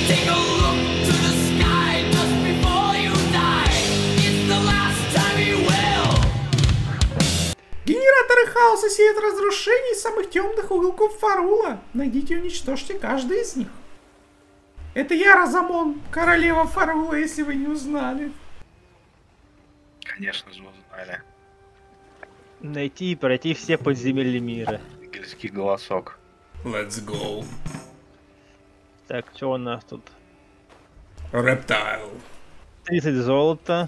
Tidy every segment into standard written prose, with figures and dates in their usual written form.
Take a look to the sky just before you die. It's the last time you will. Генераторы хаоса сеют разрушений из самых темных уголков Фарула. Найдите и уничтожьте каждый из них. Это я, Розамон, королева Фарула, если вы не узнали. Конечно же, узнали. Найти и пройти все подземелья мира. Ангельский голосок. Let's go. Так, что у нас тут? Рептайл. 30 золота.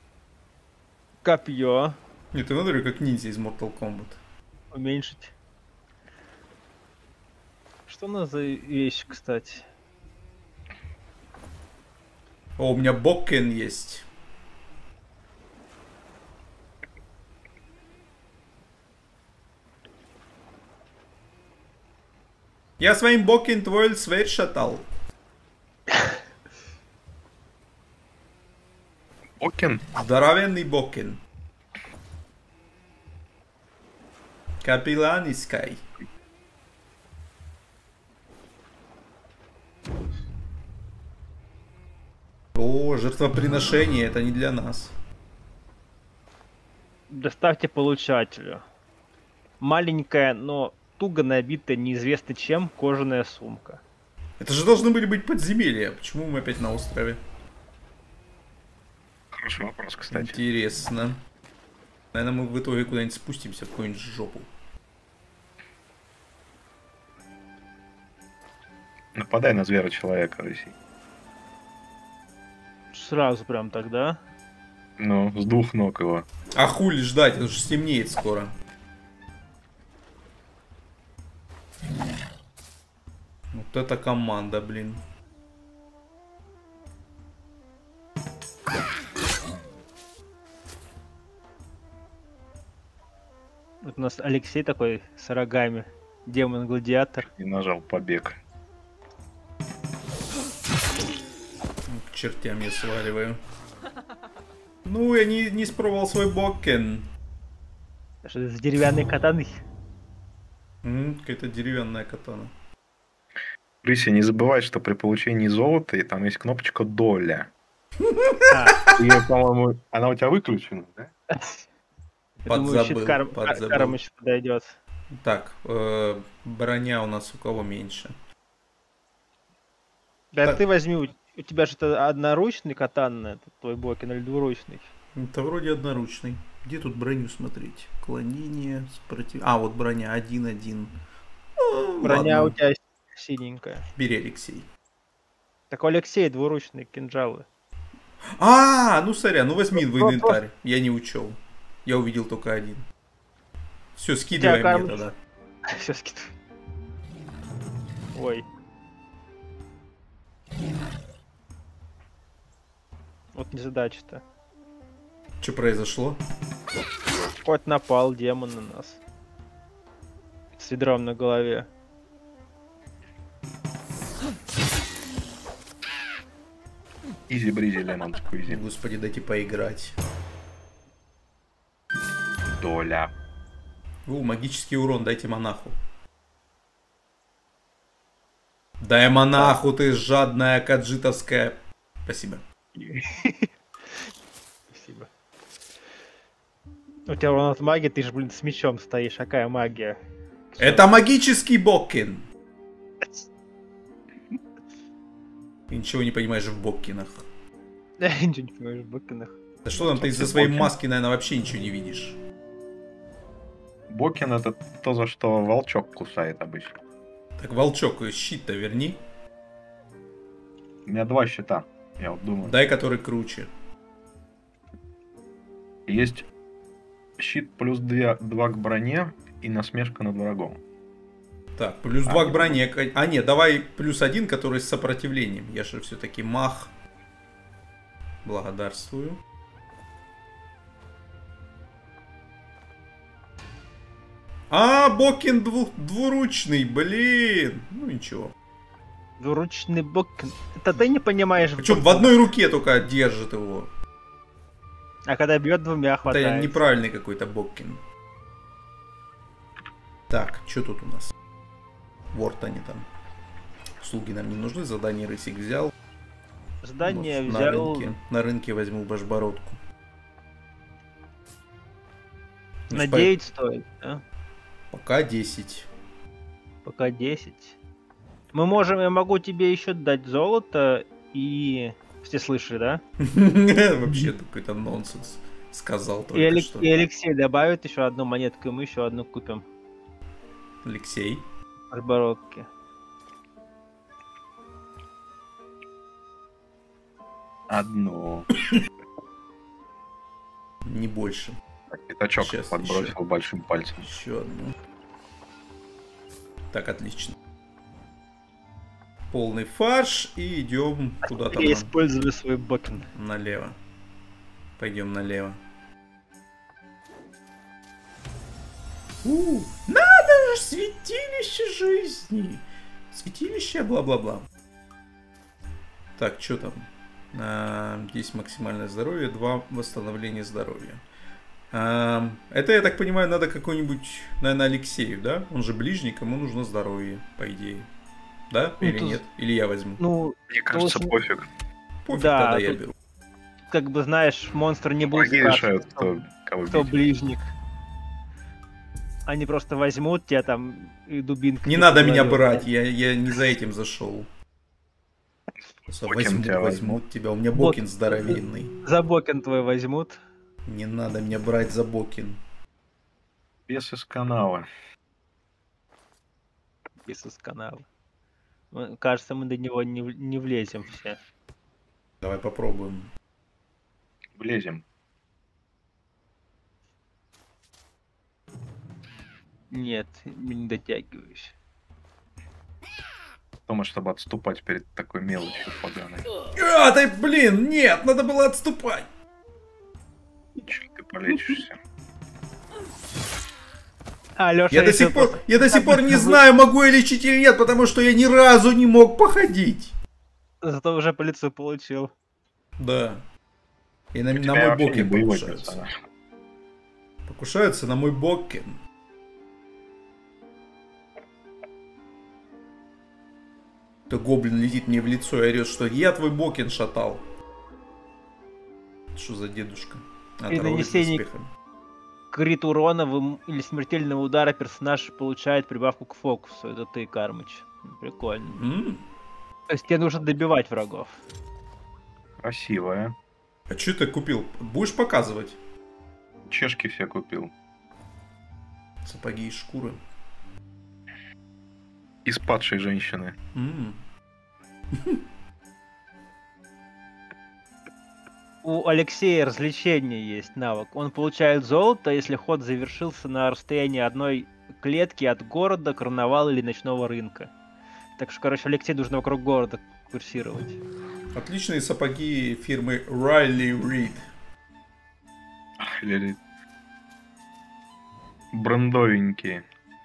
Копье. Не, ты смотри, как ниндзя из Mortal Kombat. Уменьшить. Что у нас за вещь, кстати? О, у меня Боккен есть. Я своим Боккен твой сверь шатал. Окин. Здоровенный Боккен. Капеллан Искай. О, жертвоприношение, это не для нас. Доставьте получателю. Маленькая, но туго набитая неизвестно чем кожаная сумка. Это же должны были быть подземелья. Почему мы опять на острове? Хороший вопрос, кстати. Интересно. Наверное, мы в итоге куда-нибудь спустимся в какую-нибудь жопу. Нападай на звера-человека, Рыси. Сразу прям тогда. Ну, с двух ног его. А хули ждать, это же стемнеет скоро. Вот это команда, блин. Вот у нас Алексей такой с рогами. Демон-гладиатор. И нажал побег. К чертям я сваливаю. Ну, я не спробовал свой Боккен. Что это за деревянные катаны? Какая-то деревянная катана. Рыси, не забывай, что при получении золота и там есть кнопочка доля. Её, по-моему, она у тебя выключена, да? Подзабыл. Карм еще подойдет. Так, броня у нас у кого меньше? Да Так. ты возьми, у тебя же это одноручный катан, это твой Бокин, или двуручный? Это вроде одноручный. Где тут броню смотреть? Клонение, сопротив... А, вот броня 1-1. Броня Ладно. у тебя синенькая. Бери, Алексей. Так у Алексея двуручные кинжалы. А, ну сорян, ну возьми в инвентарь. Я не учел. Я увидел только один. Все, скидывай Тебя мне карм- тогда. Все скидывай. Ой. Вот незадача-то. Что произошло? Хоть напал демон на нас. С ведром на голове. Изи-бризи, лемон сквизи. Господи, дайте поиграть. Доля. Магический урон, дайте монаху. Дай монаху, ты жадная каджитовская. Спасибо. Спасибо. У тебя урон от магии, ты же, блин, с мечом стоишь. Какая магия? Это магический Боккин. Ты ничего не понимаешь в Боккинах. Я ничего не понимаю в Бокинах. Да что там, ты из-за своей маски, наверное, вообще ничего не видишь. Бокин это то, за что волчок кусает обычно. Так, волчок, щит-то верни. У меня два щита, я вот думаю. Дай, который круче. Есть щит плюс 2 к броне и насмешка над врагом. Так, плюс 2 к броне. А нет, давай плюс 1, который с сопротивлением. Я же все-таки мах. Благодарствую. А, Бокин двуручный, блин. Ну ничего. Двуручный Бокин. Это ты не понимаешь Причем в Бокина. одной руке только держит его. А когда бьет двумя Это хватает. неправильный какой-то Боккин. Так, что тут у нас? Вот они там. Услуги нам не нужны, задание Рысик взял. Здание Вот, взял. на рынке возьму башбородку. Ну, На 9 стоит, да? Пока 10. Пока 10. Мы можем, я могу тебе еще дать золото и... Все слышали, да? Вообще какой-то нонсенс. Сказал только что. И Алексей добавит еще одну монетку, и мы еще одну купим. Алексей. Башбородки. Одну. Не больше. Пятачок Сейчас, подбросил еще. большим пальцем. Еще одну. Так, отлично. Полный фарш и идем куда-то Я использую свой бокен. налево. Пойдем налево. Надо же, святилище жизни. Святилище, бла-бла-бла. Так, что там? Здесь максимальное здоровье, 2 восстановления здоровья. Это, я так понимаю, надо какой-нибудь, наверное, Алексею, да? Он же ближник, ему нужно здоровье, по идее. Да? Ну, Или тут- нет? Или я возьму? Ну, Мне кажется, лучше- пофиг. Пофиг, да, тогда я тут- беру. как бы знаешь, монстры не будут Враги решают, спрашивать, кого кто бить. ближник. Они просто возьмут тебя там и дубинкой. Не по надо меня голове. брать, я не за этим зашел. Бокин тебя Возьмут тебя, у меня Бок- бокин здоровенный. За бокен твой возьмут. Не надо меня брать за бокин. Бес из канала. Иисус канала. Кажется, мы до него не влезем все. Давай попробуем. Влезем. Нет, не дотягиваюсь. Потому чтобы отступать перед такой мелочью поганой. Ты, блин, нет, надо было отступать. Ничего, ты полечишься. Лёша, Я до сих пор не знаю, могу я лечить или нет, потому что я ни разу не мог походить. Зато уже по лицу получил. Да. И на У тебя мой вообще не бокин боевой покушаются. персонаж. Покушаются на мой бокин. То гоблин летит мне в лицо и орет, что я твой бокин шатал. Что за дедушка? При Оторвались нанесении- доспехами. Крит урона или смертельного удара персонаж получает прибавку к фокусу. Это ты, Кармыч. Прикольно. То есть тебе нужно добивать врагов. Красивая. А что ты купил? Будешь показывать? Чешки все купил. Сапоги из шкуры. Из падшей женщины. У Алексея развлечение есть навык. Он получает золото, если ход завершился на расстоянии одной клетки от города, карнавала или ночного рынка. Так что, короче, Алексей должен вокруг города курсировать. Отличные сапоги фирмы Riley Reid. Или брендовенькие.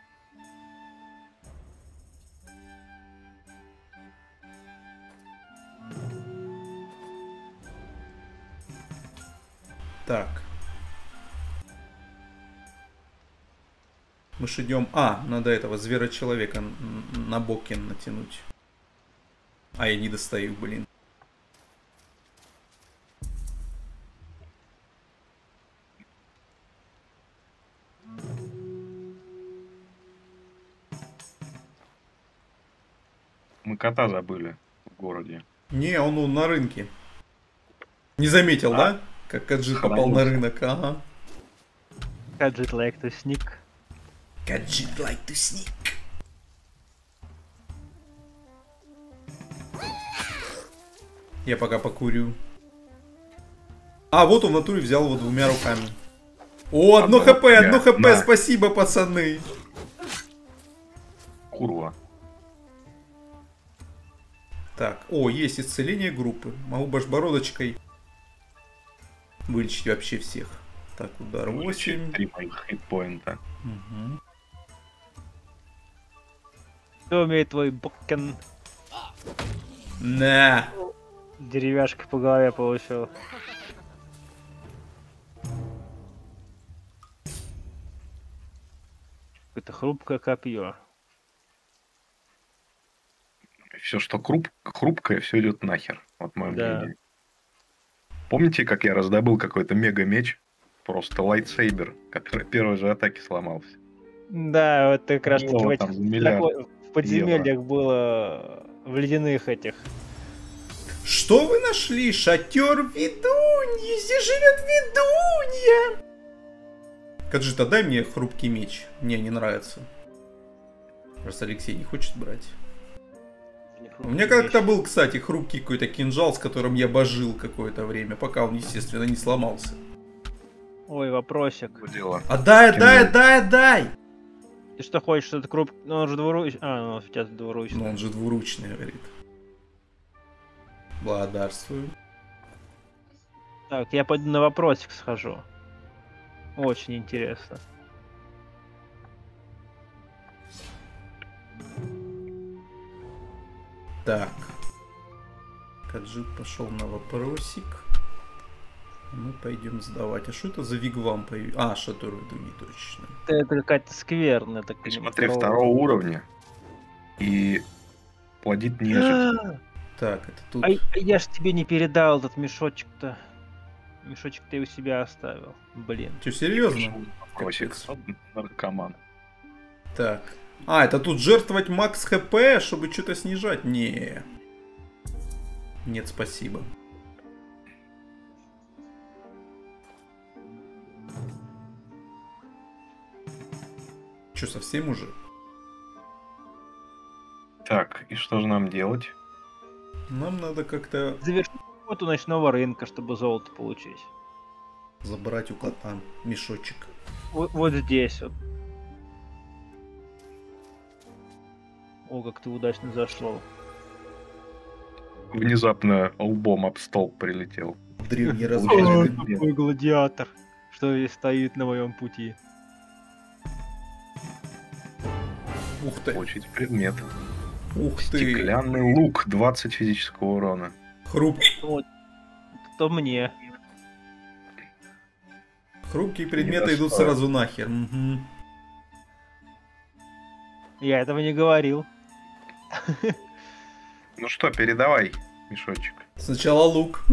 Так. Мы ж идем... надо этого зверочеловека на бокин натянуть. Я не достаю, блин. Мы кота забыли в городе. Не, он на рынке. Не заметил, да? Как Каджит попал на рынок, ага. Каджит like to sneak. Каджит like to sneak. Я пока покурю. Вот он в натуре взял его 2 руками. Одно хп, одно хп, На. спасибо, пацаны. Курва. Так, есть исцеление группы. Могу башбородочкой вылечить вообще всех. Так, удар 8. 3 моих хитпоинта. Кто умеет твой бокен? На. Деревяшка по голове получил. Какое-то хрупкое копье. все, что хрупкое, все идет нахер. Вот мое Да. мнение. Помните, как я раздобыл какой-то мега-меч? Просто лайтсейбер, который первой же атаки сломался. Да, вот как раз таки в Было этих там за миллиард в подземельях было в ледяных этих. Что вы нашли? Шатер ведуньи! Здесь живет ведунья! Каджита, дай мне хрупкий меч. Мне не нравится. Раз Алексей не хочет брать. У меня как-то был, кстати, хрупкий какой-то кинжал, с которым я божил какое-то время, пока он, естественно, не сломался. Ой, вопросик. дело. А дай! Ты что хочешь, что это круп... Ну, он же двуручный. Ну, у тебя двуручный. Ну, он же двуручный, говорит. Благодарствую. Так, я пойду на вопросик схожу. Очень интересно. Так. Каджит пошел на вопросик. Мы пойдем сдавать. А что это за вигвам появился? А, шатер ведуньи, точно. Это какая-то скверная, так Ты смотри, второго уровня. И плодит нежить. Так, это тут... А я ж тебе не передал этот мешочек-то. Мешочек ты у себя оставил. Блин. Че, серьезно? Вопросик. Капец. Наркоман. Так. А, это тут жертвовать макс хп, чтобы что-то снижать? Не. Нет, спасибо. Че, совсем уже? Так, и что же нам делать? Нам надо как-то Завершить работу ночного рынка, чтобы золото получить. забрать у кота мешочек. Вот здесь вот. О, как ты удачно зашел. Внезапно лбом об стол прилетел. Древний Ой, разбойник. какой гладиатор, что здесь стоит на моем пути. Ух ты, Получить предмет. ух ты. Стеклянный лук, 20 физического урона. Хрупкие То мне. предметы идут достаю. сразу нахер. Мгм. Я этого не говорил. Ну что, передавай мешочек. Сначала лук.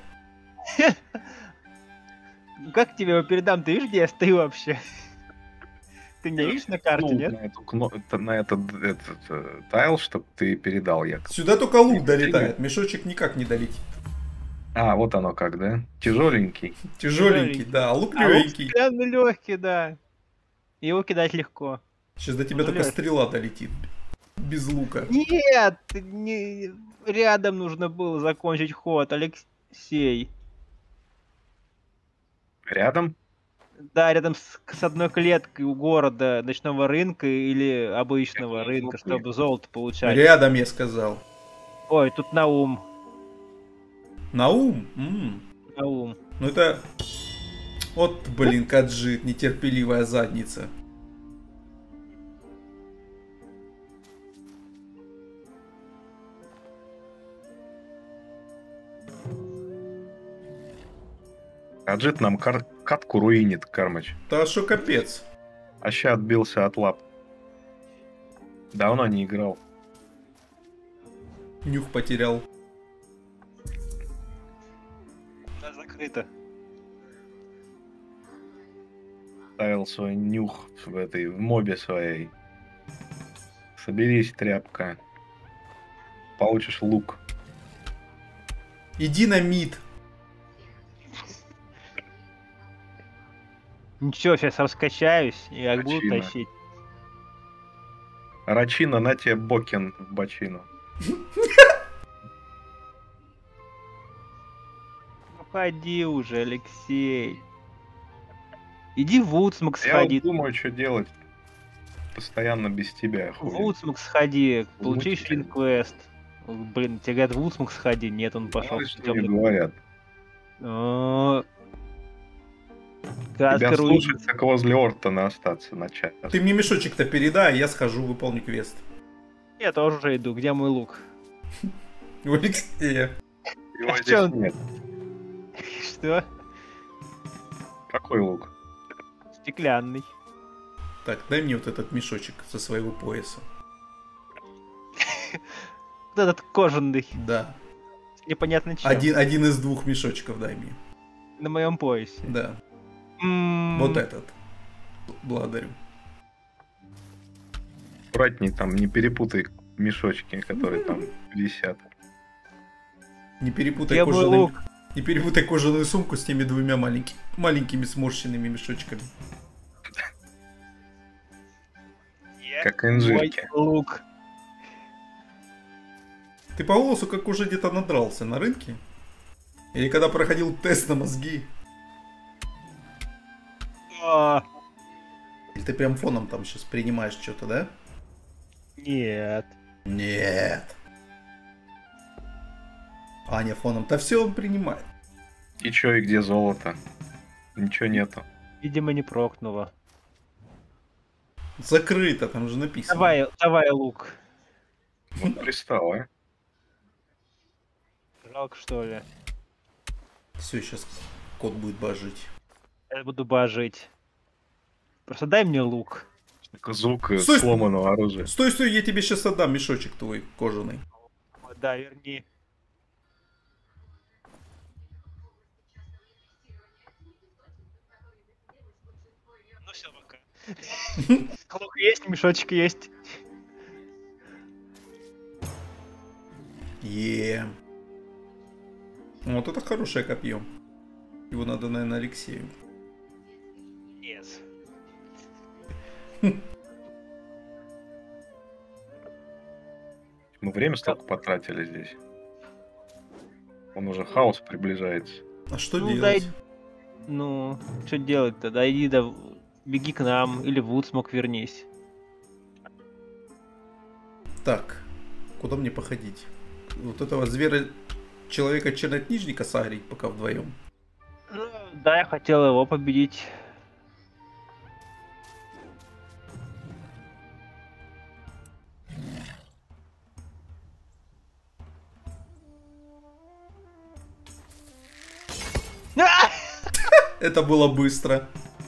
Ну как тебе его передам? Ты видишь, где я стою вообще? Ты меня видишь на карте, Ну, нет? на этот тайл, чтобы ты передал я. Сюда только лук долетает, мешочек никак не долетит. А, вот оно как, да? Тяжеленький. Тяжеленький, да, а лук А лук легенький. стеклянный легкий, да. Его кидать легко. Сейчас до тебя Он только лёгкий. стрела долетит. Без лука. Нет, рядом нужно было закончить ход, Алексей. Рядом? Да, рядом с одной клеткой у города ночного рынка или обычного Я рынка, смотрю. чтобы золото получать. Рядом, я сказал. Ой, тут Наум. Наум? Наум. Ну это... Вот, блин, Каджит, нетерпеливая задница. Аджит нам катку руинит, Кармач. Да шо капец. А ща отбился от лап. Давно не играл. Нюх потерял. Да, закрыто. Ставил свой нюх в мобе своей. Соберись, тряпка. Получишь лук. Иди на мид. Ничего, сейчас раскачаюсь и я буду Причина. тащить. Рачина, на тебе Бокин в бочину. Уходи уже, Алексей. Иди в Вудсмок Я вот сходи. думаю, что делать. Постоянно без тебя В ходим. Вудсмок сходи, получи Вудсмок. Шрин-квест. Блин, тебе говорят, в Вудсмок сходи. Нет, он пошел Мало ли в что мне тёмный. говорят. О, Тебя Каска слушать, руинится. как возле Ортона остаться на час. Ты мне мешочек-то передай, я схожу, выполню квест. Я тоже иду. Где мой лук? У Алексея. Его А здесь чё? нет. Что? Какой лук? Стеклянный. Так, дай мне вот этот мешочек со своего пояса. этот кожаный, Да. непонятно чем, Один из двух мешочков дай мне. на моем поясе. Да. М, Вот этот. Благодарю. Аккуратней там, не перепутай мешочки, которые там висят. Не перепутай Я бы кожаный... лук. Не перепутай кожаную сумку с теми двумя маленькими сморщенными мешочками. Как Мой инжирки. лук. Ты по голосу как уже где-то надрался на рынке? Или когда проходил тест на мозги? А, Или ты прям фоном там сейчас принимаешь что-то, да? Нет. Нет. Аня фоном-то все он принимает. И чё, и где золото? Ничего нету. Видимо, не прокнуло. Закрыто, там же написано. Давай лук. Вот пристал, а? Жалко, что ли. Все, сейчас кот будет божить. Я буду божить. Просто дай мне лук. Только звук Стой! сломанного оружия. Стой, стой, я тебе сейчас отдам мешочек твой кожаный. Да, верни. Ну все, пока. Лук есть, мешочек есть. Вот это хорошее копье. Его надо, наверное, Алексею. Нет. Мы время столько потратили здесь. Он уже хаос приближается. А что Ну, делать? Ну, что делать-то? Дойди беги к нам, или в Вудсмок вернись. Так, куда мне походить? Вот этого зверя, человека-чернокнижника сагрить пока вдвоем. Ну, да, я хотел его победить. Это было быстро.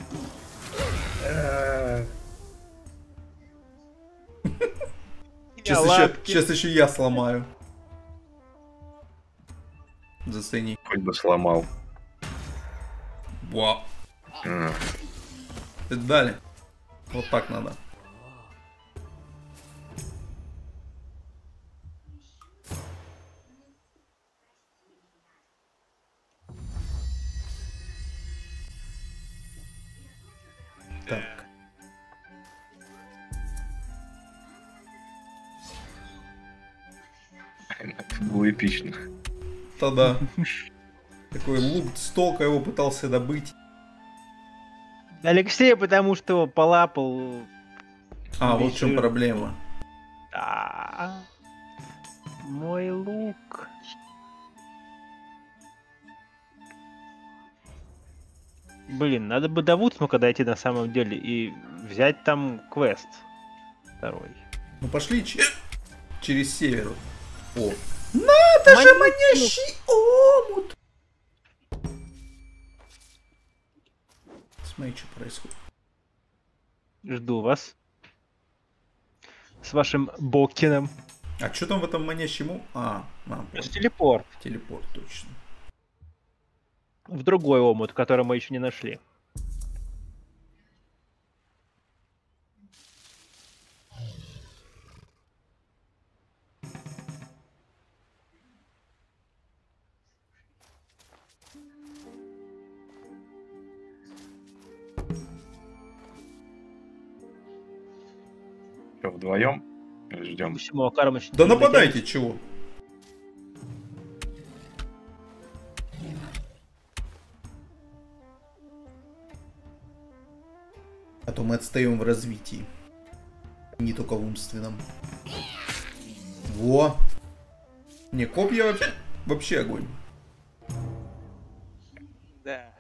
Сейчас еще я сломаю. Зацени. Хоть бы сломал. Вау. А, Это дали. Вот так надо. Так. Это было эпично. Тогда. Такой лук с толка его пытался добыть. Алексей, потому что его полапал. А, вот в чем Вечер. проблема. Да. Мой лук. Блин, надо бы до Вудсмока дойти на самом деле и взять там квест второй. Ну пошли через север. О. Это же манящий омут! Смотри, что происходит. Жду вас. С вашим Боккином. А что там в этом манящем понял. Телепорт. Телепорт, точно. В другой омут, который мы еще не нашли. Что, вдвоем? Ждем. Почему Акармыч Да не нападайте, дотянется? чего? А то мы отстаем в развитии. Не только в умственном. Во! Не, копья вообще огонь. Да.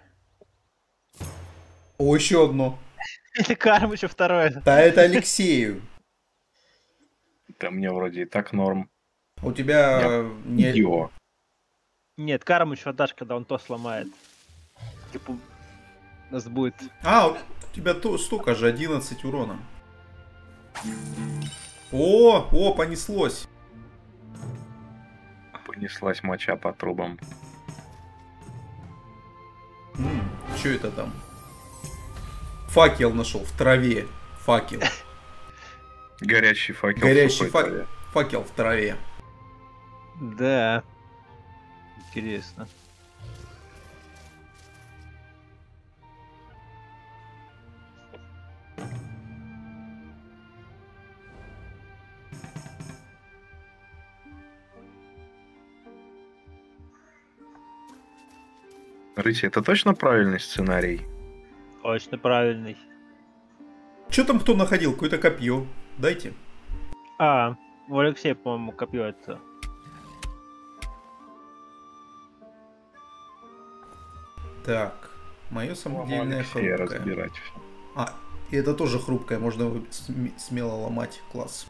О, еще одно. Или Кармыча второе. Да это Алексею. Да мне вроде и так норм. У тебя не... Йо. Нет, Кармыч отдашь, когда он то сломает. Типа, у нас будет... А, у тебя столько же, 11 урона. О, понеслось. Неслась моча по трубам. Что это там? Факел нашел в траве. Факел. Горящий факел. Горящий в сухой траве. факел в траве. Да. Интересно. Рыси, это точно правильный сценарий? Точно правильный. Что там кто находил? Какое-то копье. Дайте. А, у Алексея, по-моему, копье это. Так. Мое самодельное Алексея хрупкое. разбирать всё. А, и это тоже хрупкое. Можно его смело ломать. Класс.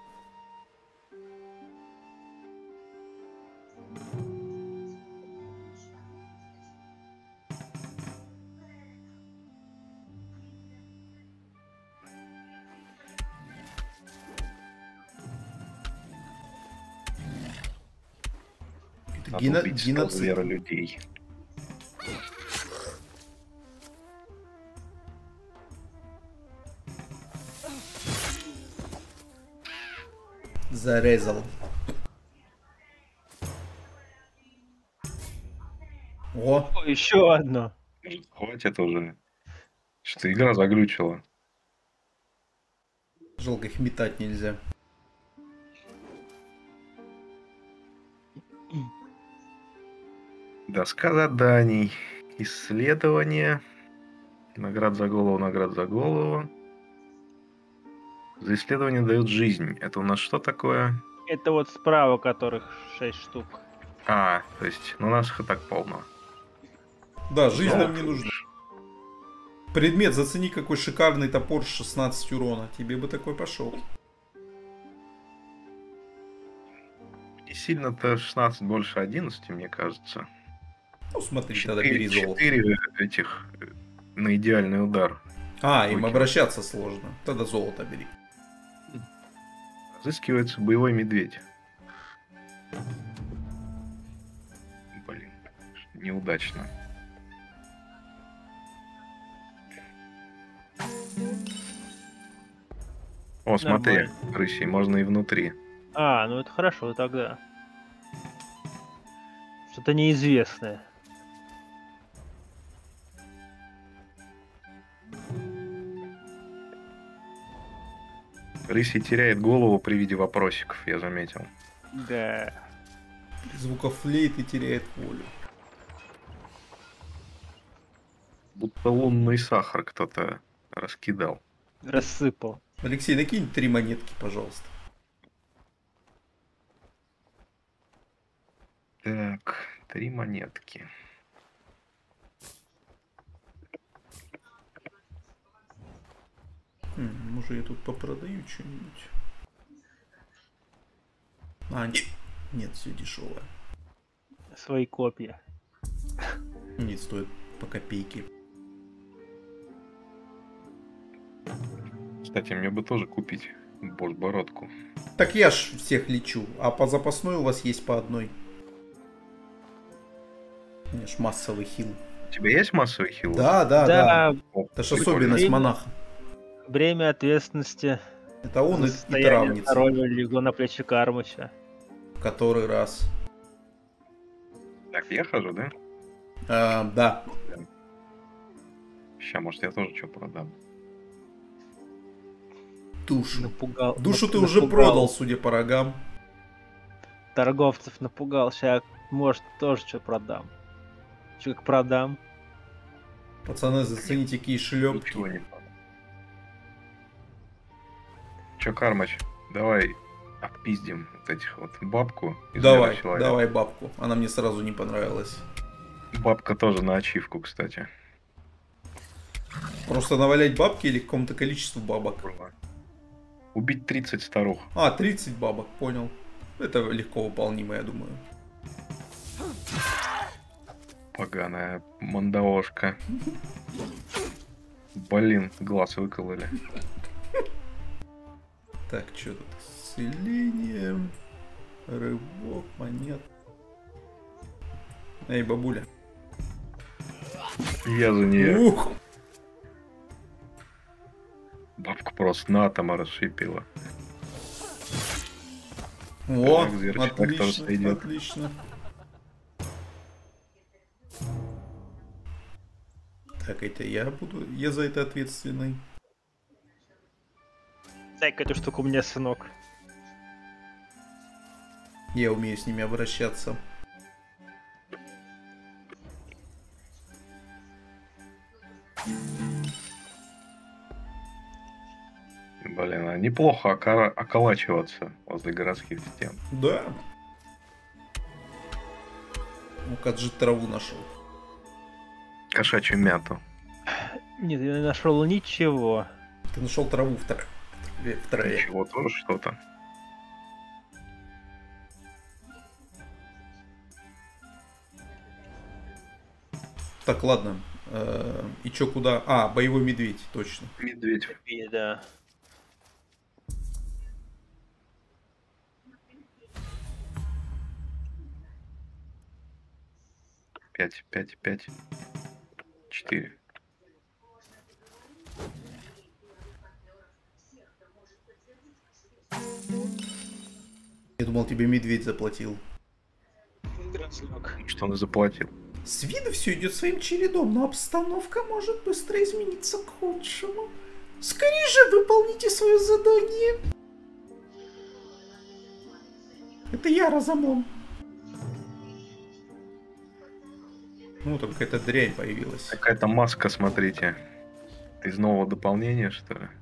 Надо убить 100 Геноцид. зверолюдей. Зарезал. О, О, еще одно. Хватит уже. Что игра заглючила. жалко, их метать нельзя. Доска заданий. Исследование. Наград за голову, наград за голову. За исследование дают жизнь. Это у нас что такое? Это вот справа, которых 6 штук. А, то есть, ну у нас их и так полно. Да, жизнь Да. нам не нужна. Предмет, зацени, какой шикарный топор с 16 урона. Тебе бы такой пошел. Не сильно-то 16 больше 11, мне кажется. Ну смотри, тогда бери золото. 4 этих на идеальный удар. А, им Окей. обращаться сложно. Тогда золото бери. Разыскивается боевой медведь. Блин, неудачно. О, смотри, рыси, можно и внутри. А, ну это хорошо тогда. Что-то неизвестное. Рыси теряет голову при виде вопросиков, я заметил. Да. При звуках флейты теряет волю. Будто лунный сахар кто-то раскидал. Рассыпал. Алексей, накинь 3 монетки, пожалуйста. Так, 3 монетки. Может, я тут попродаю что-нибудь? А, нет, все дешевое. Свои копья. Нет, стоит по копейке. Кстати, мне бы тоже купить бошбородку. Так я ж всех лечу, а по запасной у вас есть по одной. У меня ж массовый хил. У тебя есть массовый хил? Да. О, Это ж прикольно. особенность монаха. Бремя ответственности. Это он и Состояние травница. здоровья легло на плечи Кармыча. Который раз. Так, я хожу, да? Да. Ща, может, я тоже что продам. Душу. Напугал. Душу ты напугал. уже продал, судя по рогам. Торговцев напугал. Сейчас, может, тоже что продам. Че как продам? Пацаны, зацените, какие шлепки. Ничего не продам. Чё, Кармач, давай отпиздим вот этих вот бабку. из Давай, «Мира человека». давай бабку. Она мне сразу не понравилась. Бабка тоже на ачивку, кстати. Просто навалять бабки или какому-то количеству бабок? Убить 30 старух. А, 30 бабок, понял. Это легко выполнимо, я думаю. Поганая мандаошка. Блин, глаз выкололи. Так, что тут? Исцеление, рывок, монет. Эй, бабуля. Я за нее. Ух! Бабку просто на атома расшипела. О, Так, зверочек, так тоже отлично, сойдет. отлично. Так, это я буду, я за это ответственный. Зайка, эту штуку у меня, сынок. Я умею с ними обращаться. Блин, а неплохо околачиваться возле городских стен. Да. Ну-ка, же траву нашел. Кошачью мяту. Нет, я не нашел ничего. Ты нашел траву в траве. Ничего, тоже что-то. Так, ладно. И чё, куда? А, боевой медведь, точно. Медведь. И да. Пять, 4. Я думал, тебе медведь заплатил. Что он и заплатил. С виду все идет своим чередом, но обстановка может быстро измениться к худшему. Скорее же выполните свое задание. Это я, Розамон. Ну, там какая-то дрянь появилась. Какая-то маска, смотрите. Из нового дополнения, что ли?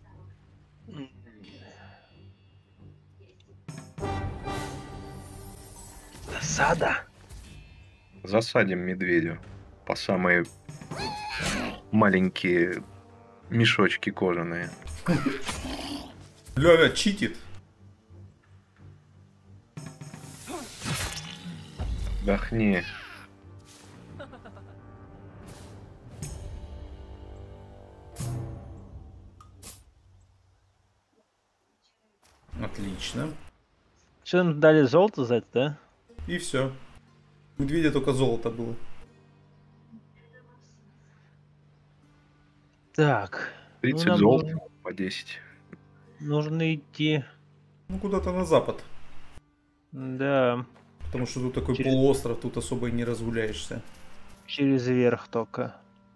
Засада. Засадим медведю по самые маленькие мешочки кожаные. Ля-ля, читит. Вдохни. Отлично. Что нам дали золото за это, да? И все. У медведя только золото было. Так. 30 нам золота по 10. нужно идти. Ну, куда-то на запад. Да. Потому что тут такой Через- полуостров, тут особо и не разгуляешься. Через верх только.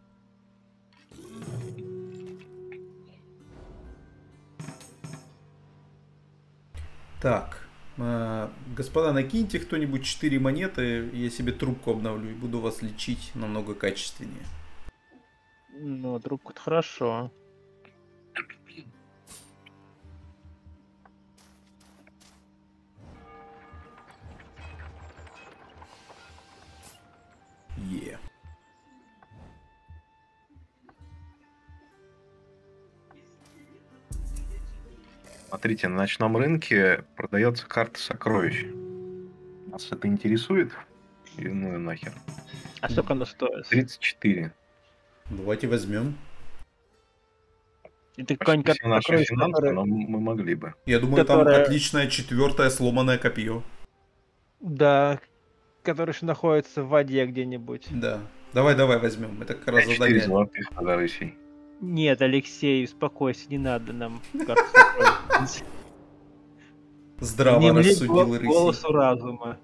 Так, господа, накиньте кто-нибудь 4 монеты, я себе трубку обновлю и буду вас лечить намного качественнее. Ну, трубку-то хорошо. Е. Смотрите, на ночном рынке продается карта сокровищ. Нас это интересует? И ну и нахер. А сколько она стоит? 34. Давайте возьмем. Это Почти какое-нибудь все наши сокровище, финансы, которое- но мы могли бы. Я думаю, там Которая- отличное 4-е сломанное копье. Да, который еще находится в воде где-нибудь. Да. Давай возьмем. Это как раз 4 задание. золотых подарочей. Нет, Алексей, успокойся, не надо нам карту сокровищ. Здраво Не мли рассудил Рыси. голосу разума.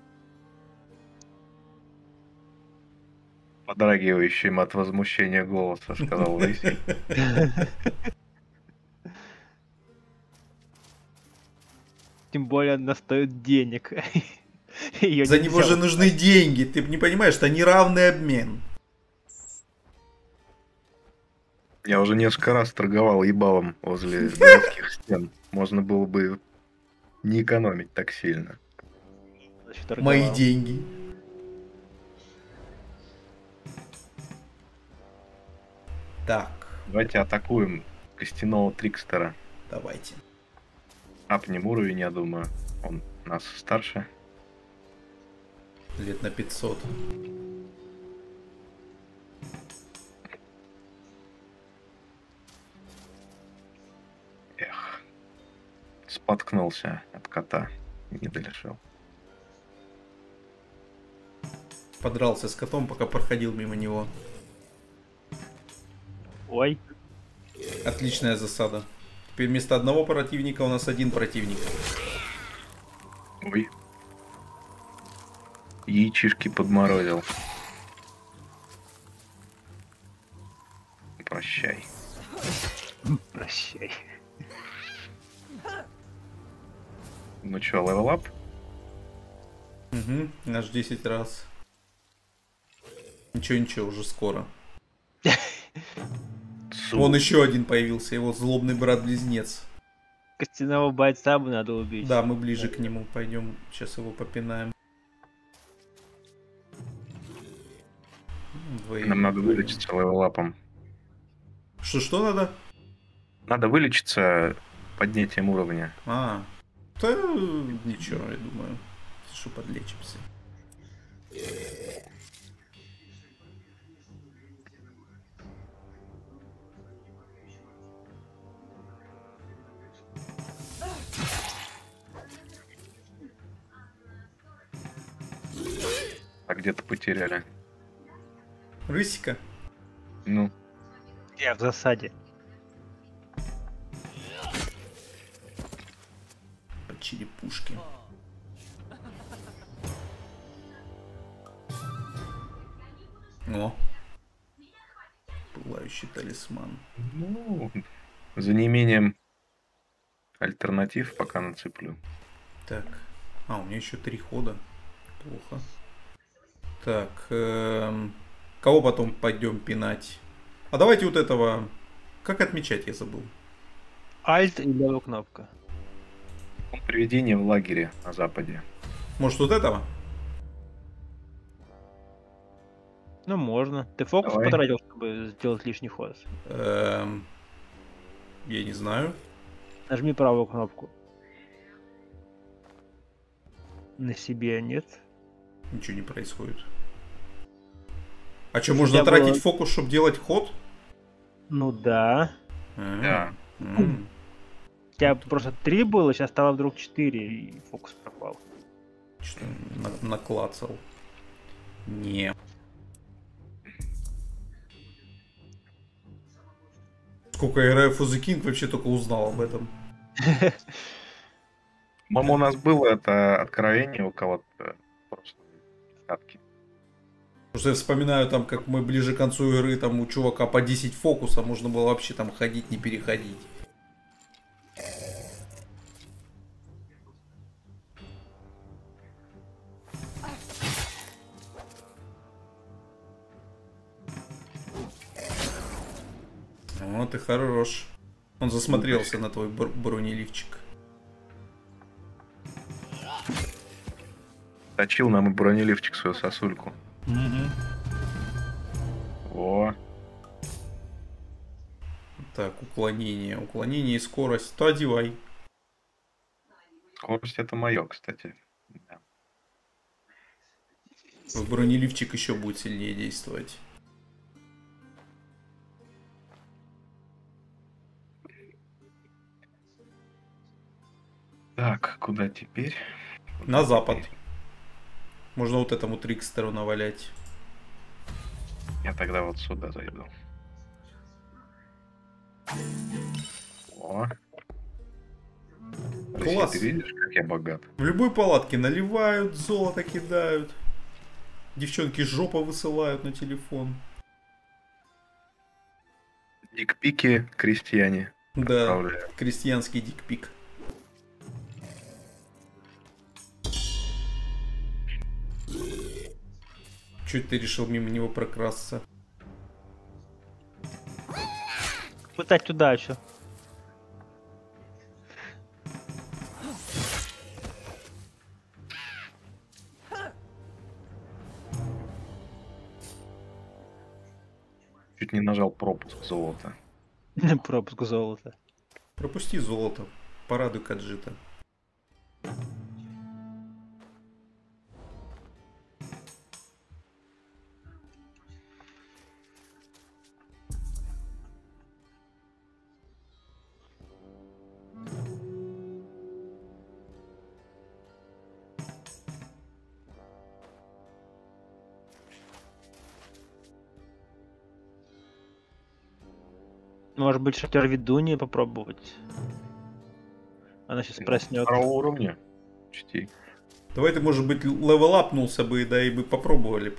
Подрагивающим от возмущения голоса, сказал Лысый. Тем более она стоит денег. Её За нельзя него же вот- нужны деньги. Ты не понимаешь, это неравный обмен. Я уже несколько раз торговал ебалом возле городских стен. Можно было бы не экономить так сильно. Значит, торговал. Мои деньги. Так, Давайте атакуем костяного Трикстера. давайте. Апнем уровень, я думаю. Он нас старше. Лет на 500. Эх. Споткнулся от кота. Не долетел. Подрался с котом, пока проходил мимо него. Ой. Отличная засада. Теперь вместо одного противника у нас один противник. Ой. Яичишки подморозил. Прощай. Прощай. Ну чё, левел-ап? Угу, аж 10 раз. Ничего, уже скоро. Вон еще один появился, его злобный брат-близнец. Костяного бойца бы надо убить. Да, мы ближе к нему пойдем. Сейчас его попинаем. Нам надо вылечиться левел-апом. Что надо? Надо вылечиться поднятием уровня. Да ничего, я думаю. Что подлечимся. А где-то потеряли. Рысика? Ну, Я в засаде. По черепушке. О. Пылающий талисман. ну, за неимением альтернатив пока нацеплю. Так. А, у меня еще 3 хода. Плохо. Так. Кого потом пойдем пинать? А давайте вот этого... Как отмечать, я забыл. Альт и левая кнопка. Привидение в лагере на западе. Может, вот этого? Ну, можно. Ты фокус Давай. потратил, чтобы сделать лишний ход. Я не знаю. Нажми правую кнопку. На себе нет. Ничего не происходит. А что, Если можно у тебя тратить было- фокус, чтобы делать ход? Ну да. Да. М. У тебя просто 3 было, сейчас стало вдруг 4, и фокус пропал. Что наклацал. Не. Сколько я играю в For the King, вообще только узнал об этом. По-моему, у нас было это откровение у кого-то просто катки. Потому что я вспоминаю там, как мы ближе к концу игры, там у чувака по 10 фокуса, можно было вообще там ходить, не переходить. Ну, ты хорош. Он засмотрелся на твой бронеливчик. Точил нам и бронеливчик свою сосульку. О, Так, уклонение. Уклонение и скорость. То одевай. скорость это мое, кстати. Да. Твой бронеливчик еще будет сильнее действовать. Так, куда теперь? На запад. Можно вот этому Трикстеру навалять. Я тогда вот сюда зайду. О. Алексей, Класс. ты видишь, как я богат? В любой палатке наливают, золото кидают. Девчонки жопа высылают на телефон. Дикпики крестьяне. Да, Отправляю. крестьянский дикпик. Чуть ты решил мимо него прокрасться? Пытать удачу. Чуть не нажал пропуск золота. Пропуск золота. Пропусти золото. Порадуй Каджита. Может быть, шатер ведуньи попробовать? Она сейчас проснется. Второго уровня. Почти. Давай ты, может быть, левелапнулся бы, да и бы попробовали.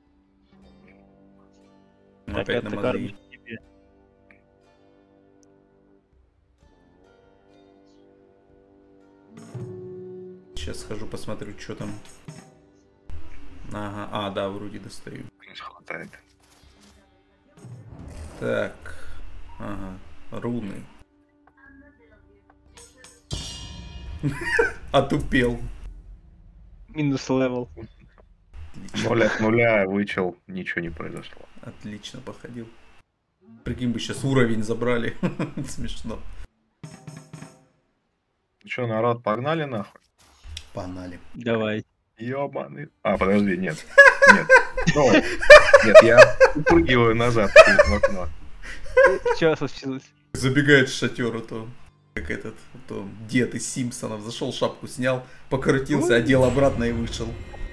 Так, Опять на это мозги. карма тебе. Сейчас схожу, посмотрю, что там. Ага, да, вроде достаю. Не хватает. Так, ага, руны. Отупел. Минус левел. 0 от 0 вычел, ничего не произошло. Отлично походил. Прикинь, бы сейчас уровень забрали. Смешно. Ну что, народ, погнали нахуй? Погнали. Давай. Ёбаный. А, подожди, нет. Нет. Ну, нет, я упрыгиваю назад в окно. Что случилось? Забегает в шатер, а то как этот, то дед из Симпсонов зашел, шапку снял, покрутился, одел обратно и вышел.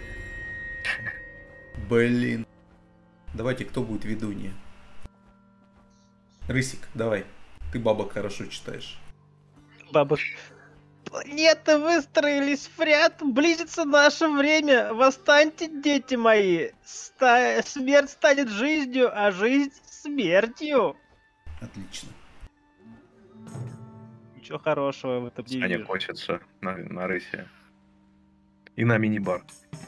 Блин. Давайте, кто будет ведунья? Рысик, давай. Ты бабок хорошо читаешь. Бабок. Планеты выстроились в ряд, близится наше время. Восстаньте, дети мои. Смерть станет жизнью, а жизнь смертью. Отлично. Ничего хорошего в этом не Саня вижу. хочется на рысе. И на мини-бар.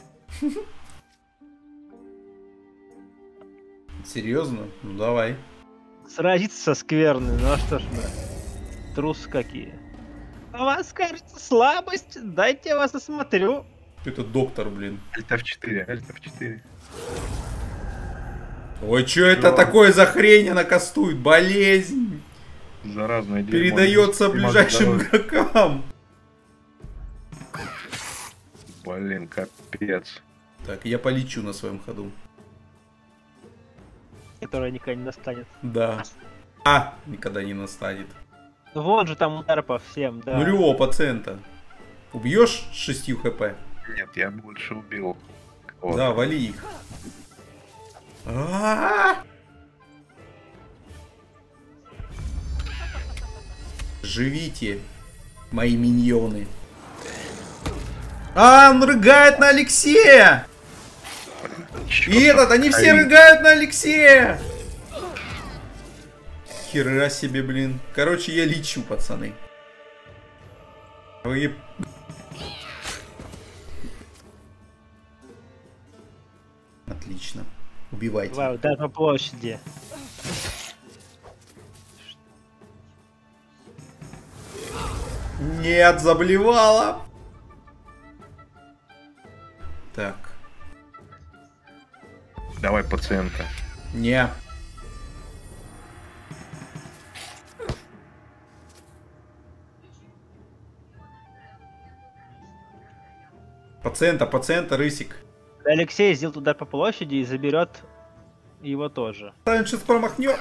Серьезно? Ну давай. Сразиться со скверной, ну а что ж мы. Трусы какие. У вас, кажется, слабость. Дайте я вас осмотрю. Это доктор, блин. Альт F4, Альт F4. Ой, что это такое за хрень она кастует? Болезнь. Заразное дерьмо. Передается Дима, ближайшим здоровье. игрокам. Блин, капец. Так, я полечу на своем ходу. Которая никогда не настанет. Да. Никогда не настанет. Ну вон же там удар по всем, да. Нулевого пациента. Убьешь с 6 хп? Нет, я больше убил. кого-то. Да, вали их. А-а-а! Живите, мои миньоны. Он рыгает на Алексея! Чё И этот, они все творит? рыгают на Алексея! Хера себе, блин. Короче, я лечу, пацаны. Вы... Отлично. Убивайте. Вау, удар по площади. Нет, заблевала. Так. Давай пациента. Не. Пациента, Рысик. Алексей сделает удар по площади и заберет его тоже. Он сейчас промахнет.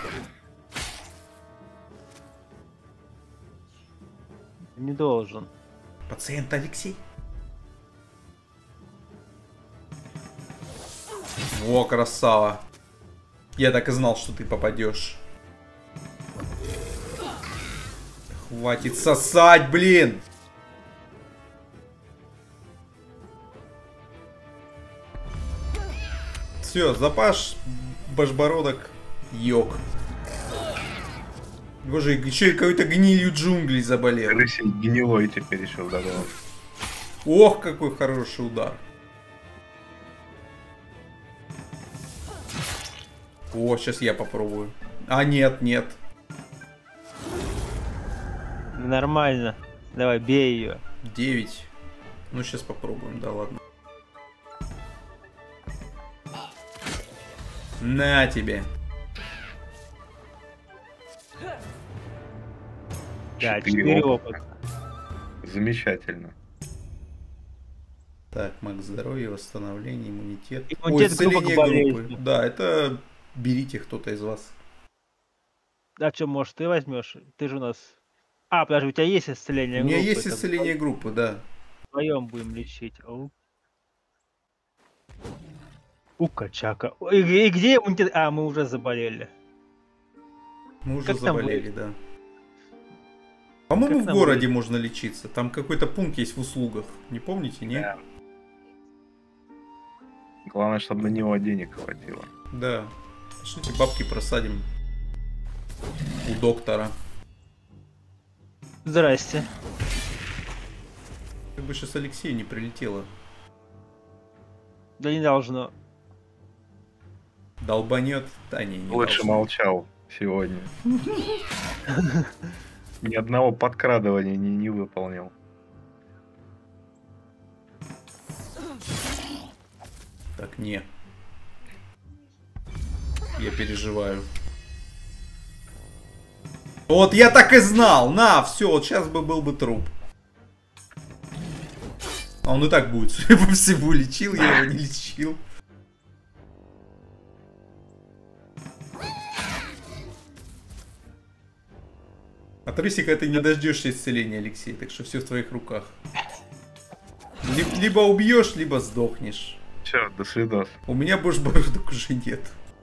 Не должен. Пациент Алексей. Во, красава. Я так и знал, что ты попадешь. Хватит сосать, блин. Все, запаш, башбородок, йог. Боже, еще и какой-то гнилью джунглей заболел. Рыси гнилой теперь еще вдобавок. Ох, какой хороший удар. О, сейчас я попробую. А, нет, нет. Нормально. Давай, бей ее. 9. Ну, сейчас попробуем, да ладно. На тебе. Да, 4 4 опыта. опыта. Замечательно. Так, маг здоровья, восстановление, иммунитет. Иммунитет группа к болезни. группы. Да, это берите кто-то из вас. А что, может, ты возьмешь? Ты же у нас... А, подожди, у тебя есть исцеление У меня группы, есть это исцеление группы, да. вдвоем будем лечить. Укачака. И где иммунитет? А, мы уже заболели. Мы уже Как там заболели, да. По-моему, Как в нам городе можно лечиться. Там какой-то пункт есть в услугах. Не помните, не? Да. Главное, чтобы на него денег хватило. Да. Пошлите бабки просадим у доктора. Здрасте. Как бы сейчас Алексею не прилетело. Да не должно. Долбанет. Да не Лучше должно. молчал сегодня. Ни одного подкрадывания не выполнил. Так, не. Я переживаю. Вот я так и знал. На, все, вот сейчас бы был бы труп. А он и так будет, судя по всему, лечил, я его не лечил. От Рысика ты не дождешься исцеления, Алексей, так что все в твоих руках. Либо убьешь, либо сдохнешь. Все, до свидос. У меня больше бородок уже нет.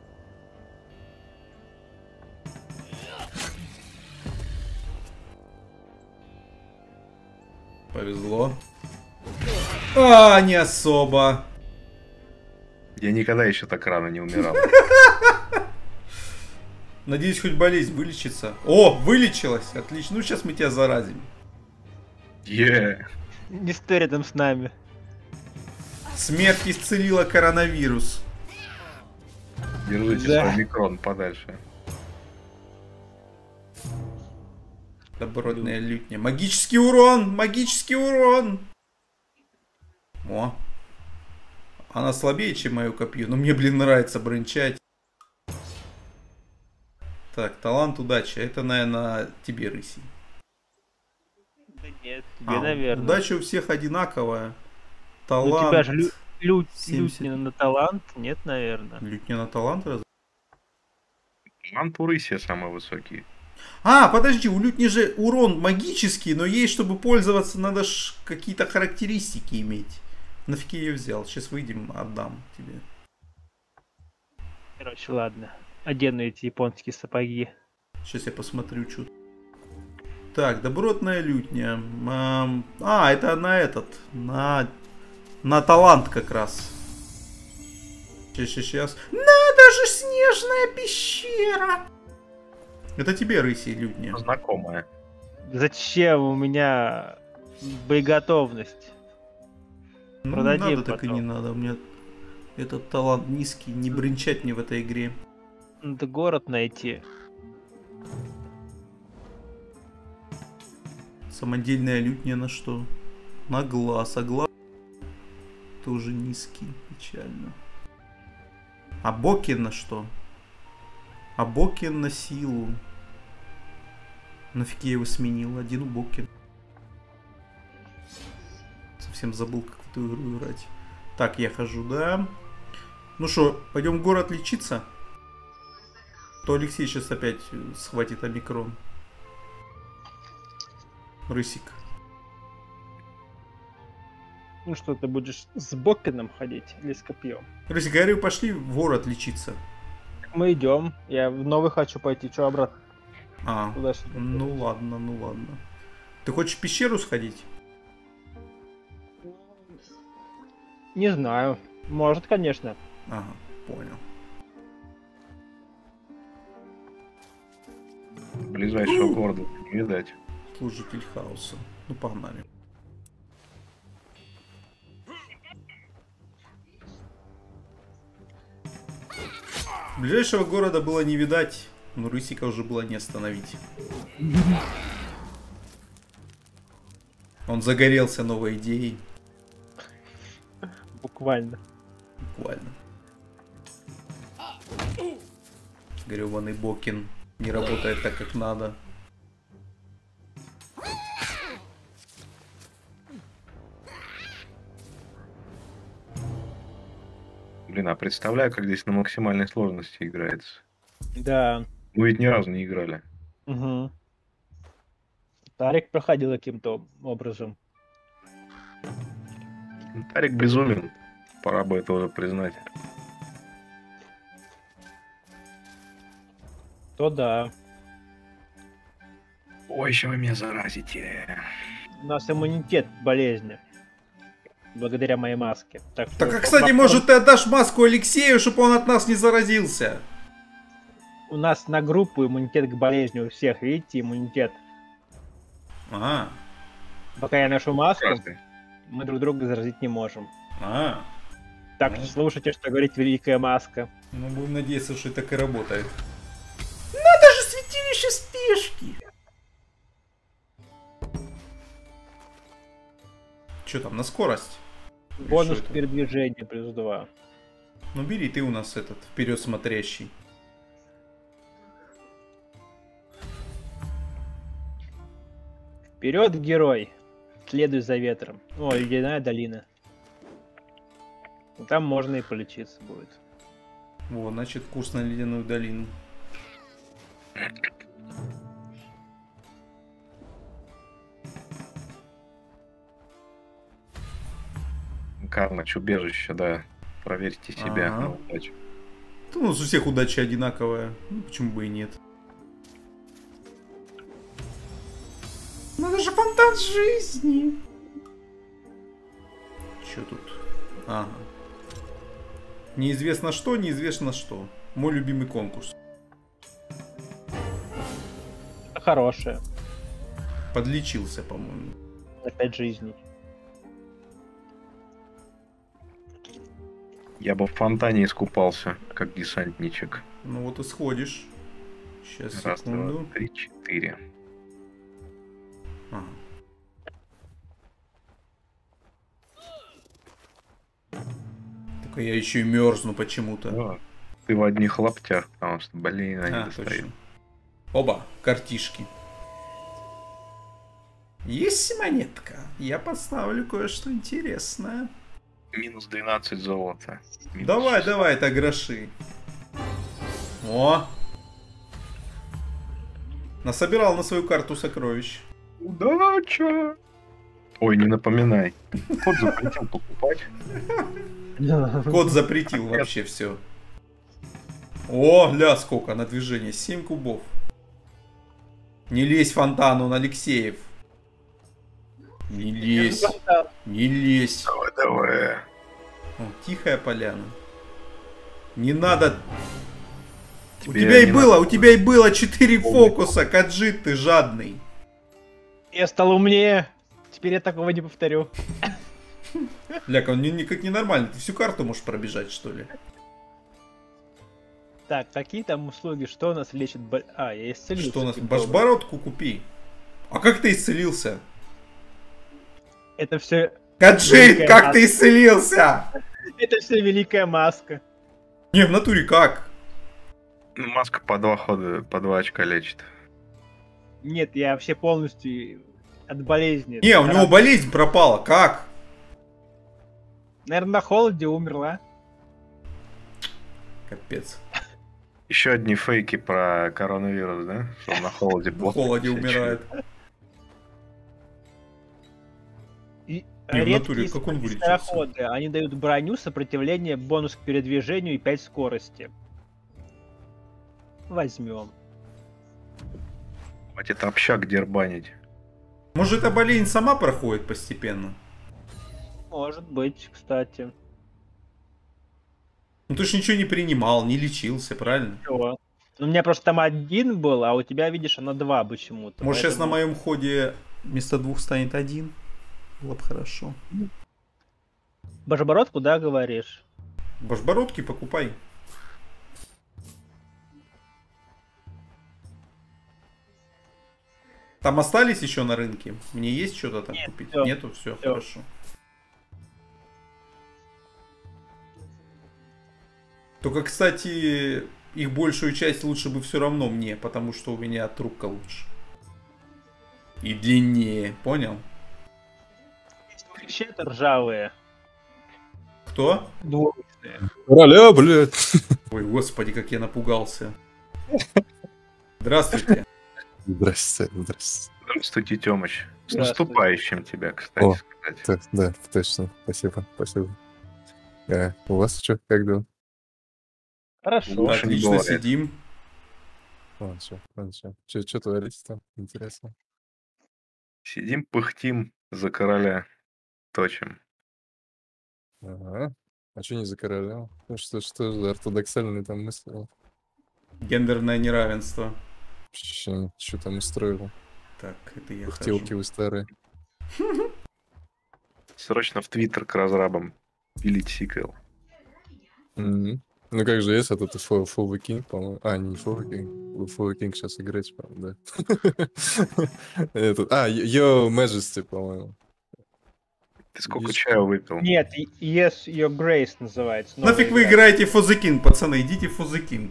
Повезло. А, не особо. Я никогда еще так рано не умирал. Надеюсь, хоть болезнь вылечится. О, вылечилась. Отлично. Ну, сейчас мы тебя заразим. Не стой рядом с нами. Смерть исцелила коронавирус. Держите Да. свой микрон подальше. Добротная лютня. Магический урон! Магический урон! О. Она слабее, чем мое копье. Но мне, блин, нравится брынчать. Так, талант удачи. Это, наверное, тебе, Рыси. Да нет, тебе, наверное. Удача у всех одинаковая. У Талант. тебя же 70. лютня на талант? Нет, наверное. Лютня на талант раз? Антурысия самый высокий. А, подожди, у лютни же урон магический, но ей, чтобы пользоваться, надо ж какие-то характеристики иметь. Нафиг я ее взял? Сейчас выйдем, отдам тебе. Короче, ладно. Одену эти японские сапоги. Сейчас я посмотрю, что. Так, добротная лютня. Это на этот. На талант как раз. Сейчас. Надо же, снежная пещера! Это тебе, Рыси, лютня. Знакомая. Зачем у меня боеготовность? Ну, не Продадим надо, так и не потом. надо. У меня этот талант низкий. Не бренчать мне в этой игре. Надо город найти. Самодельная лютня на что? На глаз. А глаз тоже низкий. Печально. А Бокен на что? А Бокен на силу. Нафиг я его сменил? Один Бокен. Совсем забыл, как в эту игру играть. Так, я хожу, да. Ну что, пойдем в город лечиться? То Алексей сейчас опять схватит омикрон. Рысик. Ну что, ты будешь с Бокином ходить или с копьем? Рысик, говорю, пошли в город лечиться. Мы идем. Я в новый хочу пойти. Че обратно? А, Куда сюда? ну ладно, ну ладно. Ты хочешь в пещеру сходить? Не знаю. Может, конечно. Ага, понял. Ближайшего города не видать. Служитель хаоса. Ну, погнали. Ближайшего города было не видать, но Рысика уже было не остановить. Он загорелся новой идеей. Буквально. Буквально. Гребаный Бокин не работает так, как надо. Блин, а представляю, как здесь на максимальной сложности играется. Да. Мы ведь ни разу не играли. Угу. Тарик проходил каким-то образом. Тарик безумен. Пора бы это уже признать. То да. Ой, еще вы меня заразите. У нас иммунитет к болезни. Благодаря моей маске. Так, что Так, а, кстати, может, ты отдашь маску Алексею, чтобы он от нас не заразился? у нас на группу иммунитет к болезни у всех, видите, иммунитет. А, Пока я ношу маску, Красный. мы друг друга заразить не можем. а. Так что слушайте, что говорит Великая Маска. Ну, будем надеяться, что так и работает. Надо же святилище спешки! Че там, на скорость? Бонус что к это? передвижению плюс 2. Ну, бери ты у нас этот, вперед смотрящий. Вперед, герой! Следуй за ветром. О, ледяная долина. Там можно и полечиться будет. Вот, значит, курс на ледяную долину. Карнач, убежище, да. Проверьте себя Ага. на удачу. Да, у нас у всех удача одинаковая. Ну, почему бы и нет? Надо же фонтан жизни. Че тут? Ага. Неизвестно что, неизвестно что. Мой любимый конкурс. Хорошая. Подлечился, по-моему. На 5 жизней. Я бы в фонтане искупался, как десантничек. Ну вот и сходишь. Сейчас, Раз, два, секунду. 3, 4. Ага. Только я еще и мерзну почему-то. Да. Ты в одних лаптях, потому что, блин, они А, достают. точно. Оба, картишки. Есть монетка. Я поставлю кое-что интересное. Минус 12 золота. Минус Давай, 6. давай, это гроши. О! Насобирал на свою карту сокровищ. Удача! Ой, не напоминай. Кот запретил покупать. Кот запретил вообще все. О, ля, сколько на движение. 7 кубов. Не лезь фонтан, он Алексеев. Не лезь. Не лезь. Давай, давай. О, тихая поляна. Не надо. У Тебе тебя и не было, надо у тебя и было 4 Помню. фокуса, Каджит, ты жадный. Я стал умнее. Теперь я такого не повторю. Ляка, он никак не нормальный. Ты всю карту можешь пробежать, что ли? Так, какие там услуги? Что у нас лечит А, я исцелился. Что у нас? типа. Башбородку купи. А как ты исцелился? Это все. Каджит, Великая как ты исцелился? Это все Великая Маска. Не, в натуре как? Ну, маска по 2 хода, по 2 очка лечит. Нет, я вообще полностью от болезни. Не, у него болезнь пропала. Как? Наверное, на холоде умерла. Капец. Еще одни фейки про коронавирус, да? Что он на холоде В плохо холоде себя умирает. И Не, в натуре, редкие как он вылечился? быстроходы, они дают броню, сопротивление, бонус к передвижению и 5 скорости. Возьмем. чувствует. Хватит общак дербанить. Может, эта болезнь сама проходит постепенно? Может быть, кстати. Ну ты ж ничего не принимал, не лечился, правильно? Чего? У меня просто там один был, а у тебя, видишь, она 2 почему-то. Может, сейчас на поэтому- моем ходе вместо 2 станет 1? Было бы хорошо. Башбородку, да, говоришь? Башбородки покупай. Там остались еще на рынке? Мне есть что-то там Нет, купить? всё. Нету? Все, Всё. хорошо. Только, кстати, их большую часть лучше бы все равно мне, потому что у меня трубка лучше. И длиннее, понял? Вообще-то ржавые. Кто? Двуручные. Короля, блядь. Ой, господи, как я напугался. Здравствуйте. Здрасте, здрасте. Здравствуйте, Тёмыч. С Здравствуй. наступающим тебя, кстати О. сказать. Так, да, точно. Спасибо, спасибо. У вас что, как дела? Хорошо. Лучше не Отлично бывает. сидим. Ладно, все. Что творится там? Интересно. Сидим, пыхтим за короля. Точим. Ага. А что не за короля? Ну, что за ортодоксальные там мысли? Гендерное неравенство. Что там устроил? Так, это я Пыхтелки хожу. вы старые. Срочно в Твиттер к разрабам пилить сиквел. Мгм. Ну как же есть этот Фовый Кинг, по-моему. А, не Фовый Кинг. Фовый Кинг сейчас играть, по-моему, да. Этот, Your Majesty, по-моему. Ты сколько Есть. чая выпил? Нет, Yes, Your Grace называется. Нафиг вы новая игра. играете в For the King, пацаны, идите в For the King.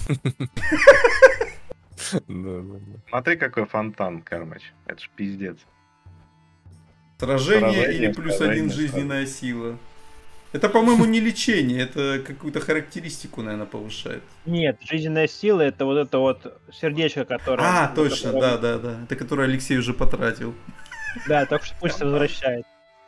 Да. Смотри, какой фонтан, Кармач. Это ж пиздец. Сражение Сражение, или плюс сражение, 1 жизненная сила. Это, по-моему, не лечение, это какую-то характеристику, наверное, повышает. Нет, жизненная сила это вот сердечко, которое... А, точно, да. Это которое Алексей уже потратил. Да, только что пусть возвращает.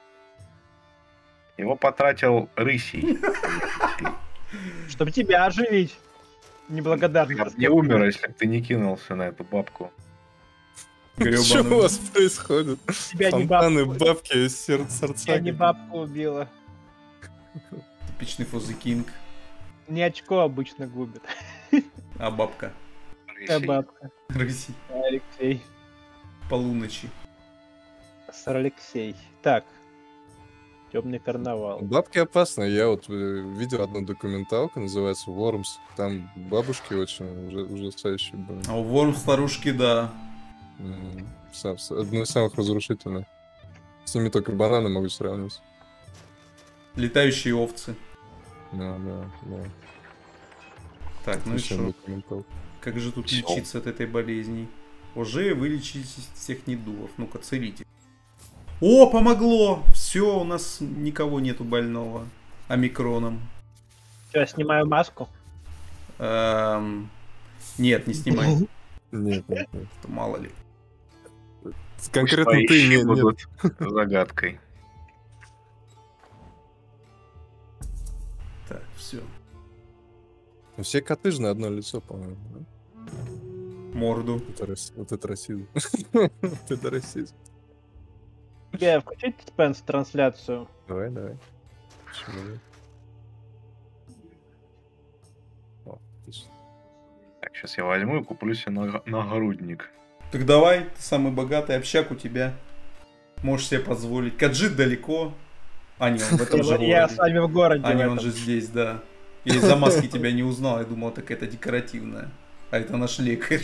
Его потратил Рысий. Чтобы тебя оживить. Неблагодарный. Я бы не умер, если бы ты не кинулся на эту бабку. Что у вас происходит? Тебя не Фонтаны, бабку, бабки, сердца. тебя не бабку убила. Типичный For the King. Не очко обычно губит. А бабка. А Рысий. бабка. Россия. Алексей. Полуночи. Сэр Алексей. Так. Темный карнавал. Бабки опасны. Я вот видел одну документалку, называется Worms. Там бабушки очень ужасающие были. А у Ворм старушки, да. Одно из самых разрушительных. С ними только бананы могут сравнивать. Летающие овцы. Да. Так, ну и Отличная что? документалка. Как же тут Всё. лечиться от этой болезни? Уже вылечить всех недугов. Ну-ка, целите. О, помогло! Все, у нас никого нету больного. Омикроном. Сейчас снимаю маску. Нет, не снимай. Нет. Это мало ли. Конкретно Пусть ты поищи нет. будут загадкой. Так, все. Все коты же на одно лицо, по-моему. да? Морду. Вот это расизм. Вот это расизм. Тебе включить Спенс трансляцию? Давай. Почему нет? О, отлично. Так, сейчас я возьму и куплю себе нагрудник. Так давай, ты самый богатый, общак у тебя. Можешь себе позволить. Каджит далеко. А, не, он в этом же Я с городе. вами в городе. А, не, в он этом. же здесь, да. Я из-за маски тебя не узнал, я думал, так это декоративная. А это наш лекарь.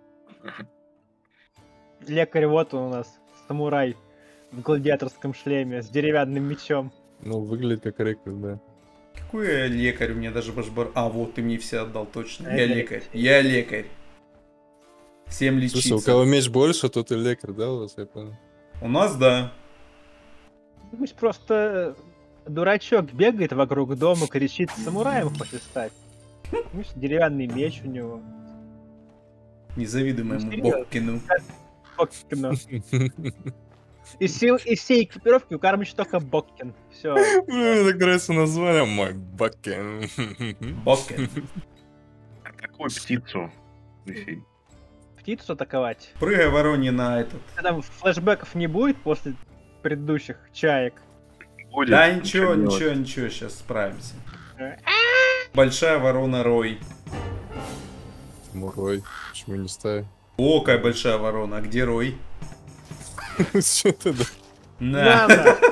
Лекарь вот он у нас. Самурай. В гладиаторском шлеме. С деревянным мечом. Ну, выглядит как реквием, да. Какой я лекарь, у меня даже башбар... А, вот, ты мне все отдал, точно. А Я это лекарь, я лекарь. Всем лечиться. Слушай, у кого меч больше, тот и лекарь, да, у вас, я понял? У нас, да. Пусть просто дурачок бегает вокруг дома, кричит, самураем хочет стать. Пусть деревянный меч у него. Не завидуй моему Серьезно? Боккину. Боккину. Из всей экипировки у Кармыча только Боккин. Все. Мне так нравится название. Мой бакен. Боккин. Какую птицу? Рысий? Птицу атаковать. Прыгай, воронье, на этот. Там флешбеков не будет после предыдущих чаек. Будет. Да, ничего, делать. ничего, сейчас справимся. Большая ворона Рой. Мурой. Почему не ставь? О, какая большая ворона, а где Рой? Что ты, да? На,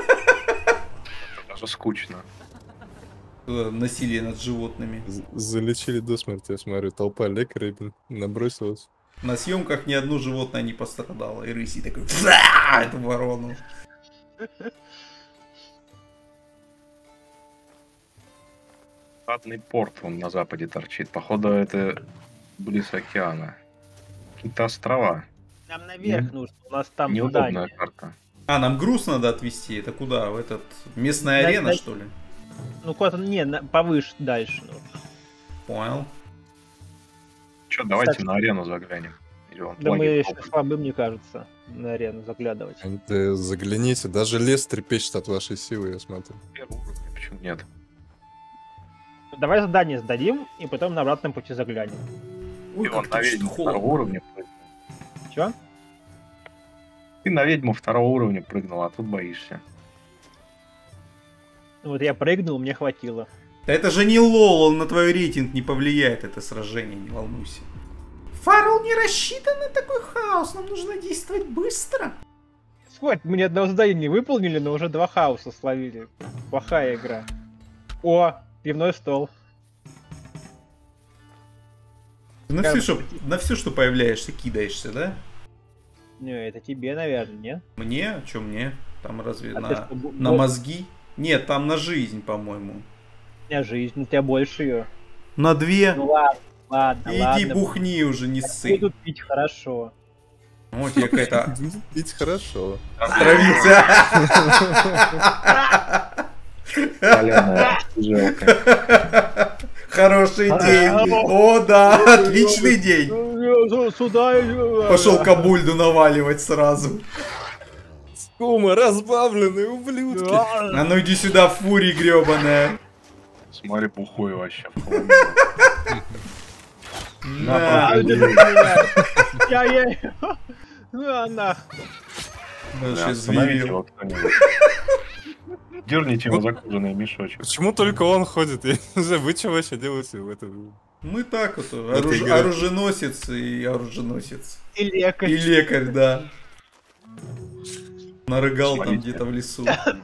Даже скучно. насилие над животными. Залечили до смерти, я смотрю. Толпа лекарей, блин, набросилась. На съемках ни одно животное не пострадало. И рыси такой, «Фа!» эту ворону. Статный порт вон на западе торчит. Походу, это близ океана. Какие-то острова. Нам наверх нужно, у нас там Неудобная здание. карта. А, нам груз надо отвезти. Это куда? В этот... Местная арена, что ли? Ну куда-то, не, повыше, дальше. нужно. Понял. Че, давайте Кстати, на арену заглянем. Или вон Да мы флаги еще топают. слабы, мне кажется, на арену заглядывать. Да загляните, даже лес трепещет от вашей силы, я смотрю. Первый уровень, почему нет? Давай задание сдадим, и потом на обратном пути заглянем. Ой, Ты вон как на точно ведьму второго холодно. уровня прыгнул. Чё? Ты на ведьму второго уровня прыгнул, а тут боишься. Вот я прыгнул, мне хватило. Да это же не лол, он на твой рейтинг не повлияет, это сражение, не волнуйся. Фаррелл не рассчитан на такой хаос, нам нужно действовать быстро. Сколько? Мы ни одного задания не выполнили, но уже 2 хаоса словили. Плохая игра. О, пивной стол. На все, что появляешься, кидаешься, да? Не, это тебе, наверное, не? Мне? А чё мне? Там разве А ты что, на мозги? Нет, там на жизнь, по-моему. У меня жизнь, у тебя больше ее. На 2? Ну ладно, Иди ладно. бухни уже, не ссы. Буду пить хорошо. Вот тебе какая-то Пить хорошо. травица. Соленая желка. Хороший день. О, да, отличный день. Сюда. Пошел Кабульду наваливать сразу. Скума, разбавленные ублюдки. А ну иди сюда, фури гребаная. Смотри, бухой вообще в холодильник. На. Я. Ну, нах. Ну, Да, сейчас остановите заявил. его кто-нибудь. Дерните его за кожаный мешочек. Почему только он ходит? Я не знаю, вы что вообще делаете в этом? Мы так вот, этой игре. оруженосец и оруженосец. И лекарь. И лекарь, да. Нарыгал там Смотрите. где-то в лесу.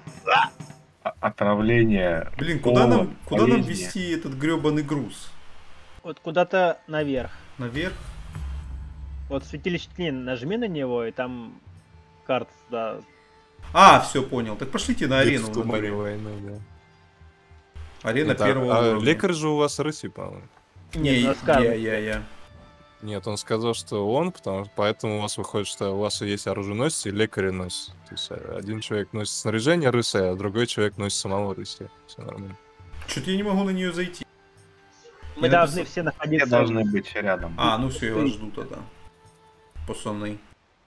Отравление. Блин, голод, куда нам болезни. везти этот гребаный груз? Вот куда-то наверх. Наверх? Вот святилище тени, нажми на него, и там карта, да. А, все, понял. Так пошлите на арену. В в тумане натуре. войны, да. Арена Нет, первого уровня. лекарь же у вас рыси, по-моему. Не, у нас карта. я. Нет, он сказал, что он, поэтому у вас выходит, что у вас есть оруженосец и лекарь носит. То есть один человек носит снаряжение рыся, а другой человек носит самого рыся. Все нормально. Что-то я не могу на нее зайти. Мы Я должны написал- все Все находиться. должны быть рядом. А, ну все, я вас жду тогда. Пацаны.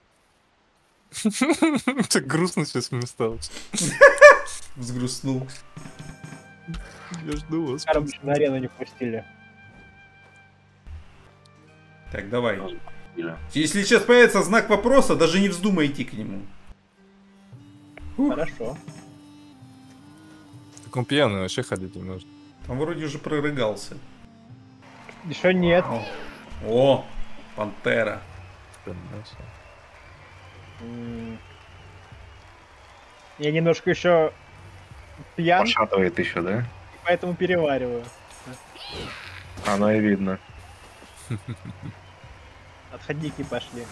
Так грустно сейчас мне стало. Взгрустнул. Я жду вас. Короче, на арену не пустили. Так, давай. Или- Если сейчас появится знак вопроса, даже не вздумай идти к нему. Хорошо. Так он пьяный, вообще ходить не может. Там вроде уже прорыгался. Еще нет. О, пантера. Я немножко еще пьян, Пошатывает еще, да? поэтому перевариваю. Оно и видно. Отходники пошли.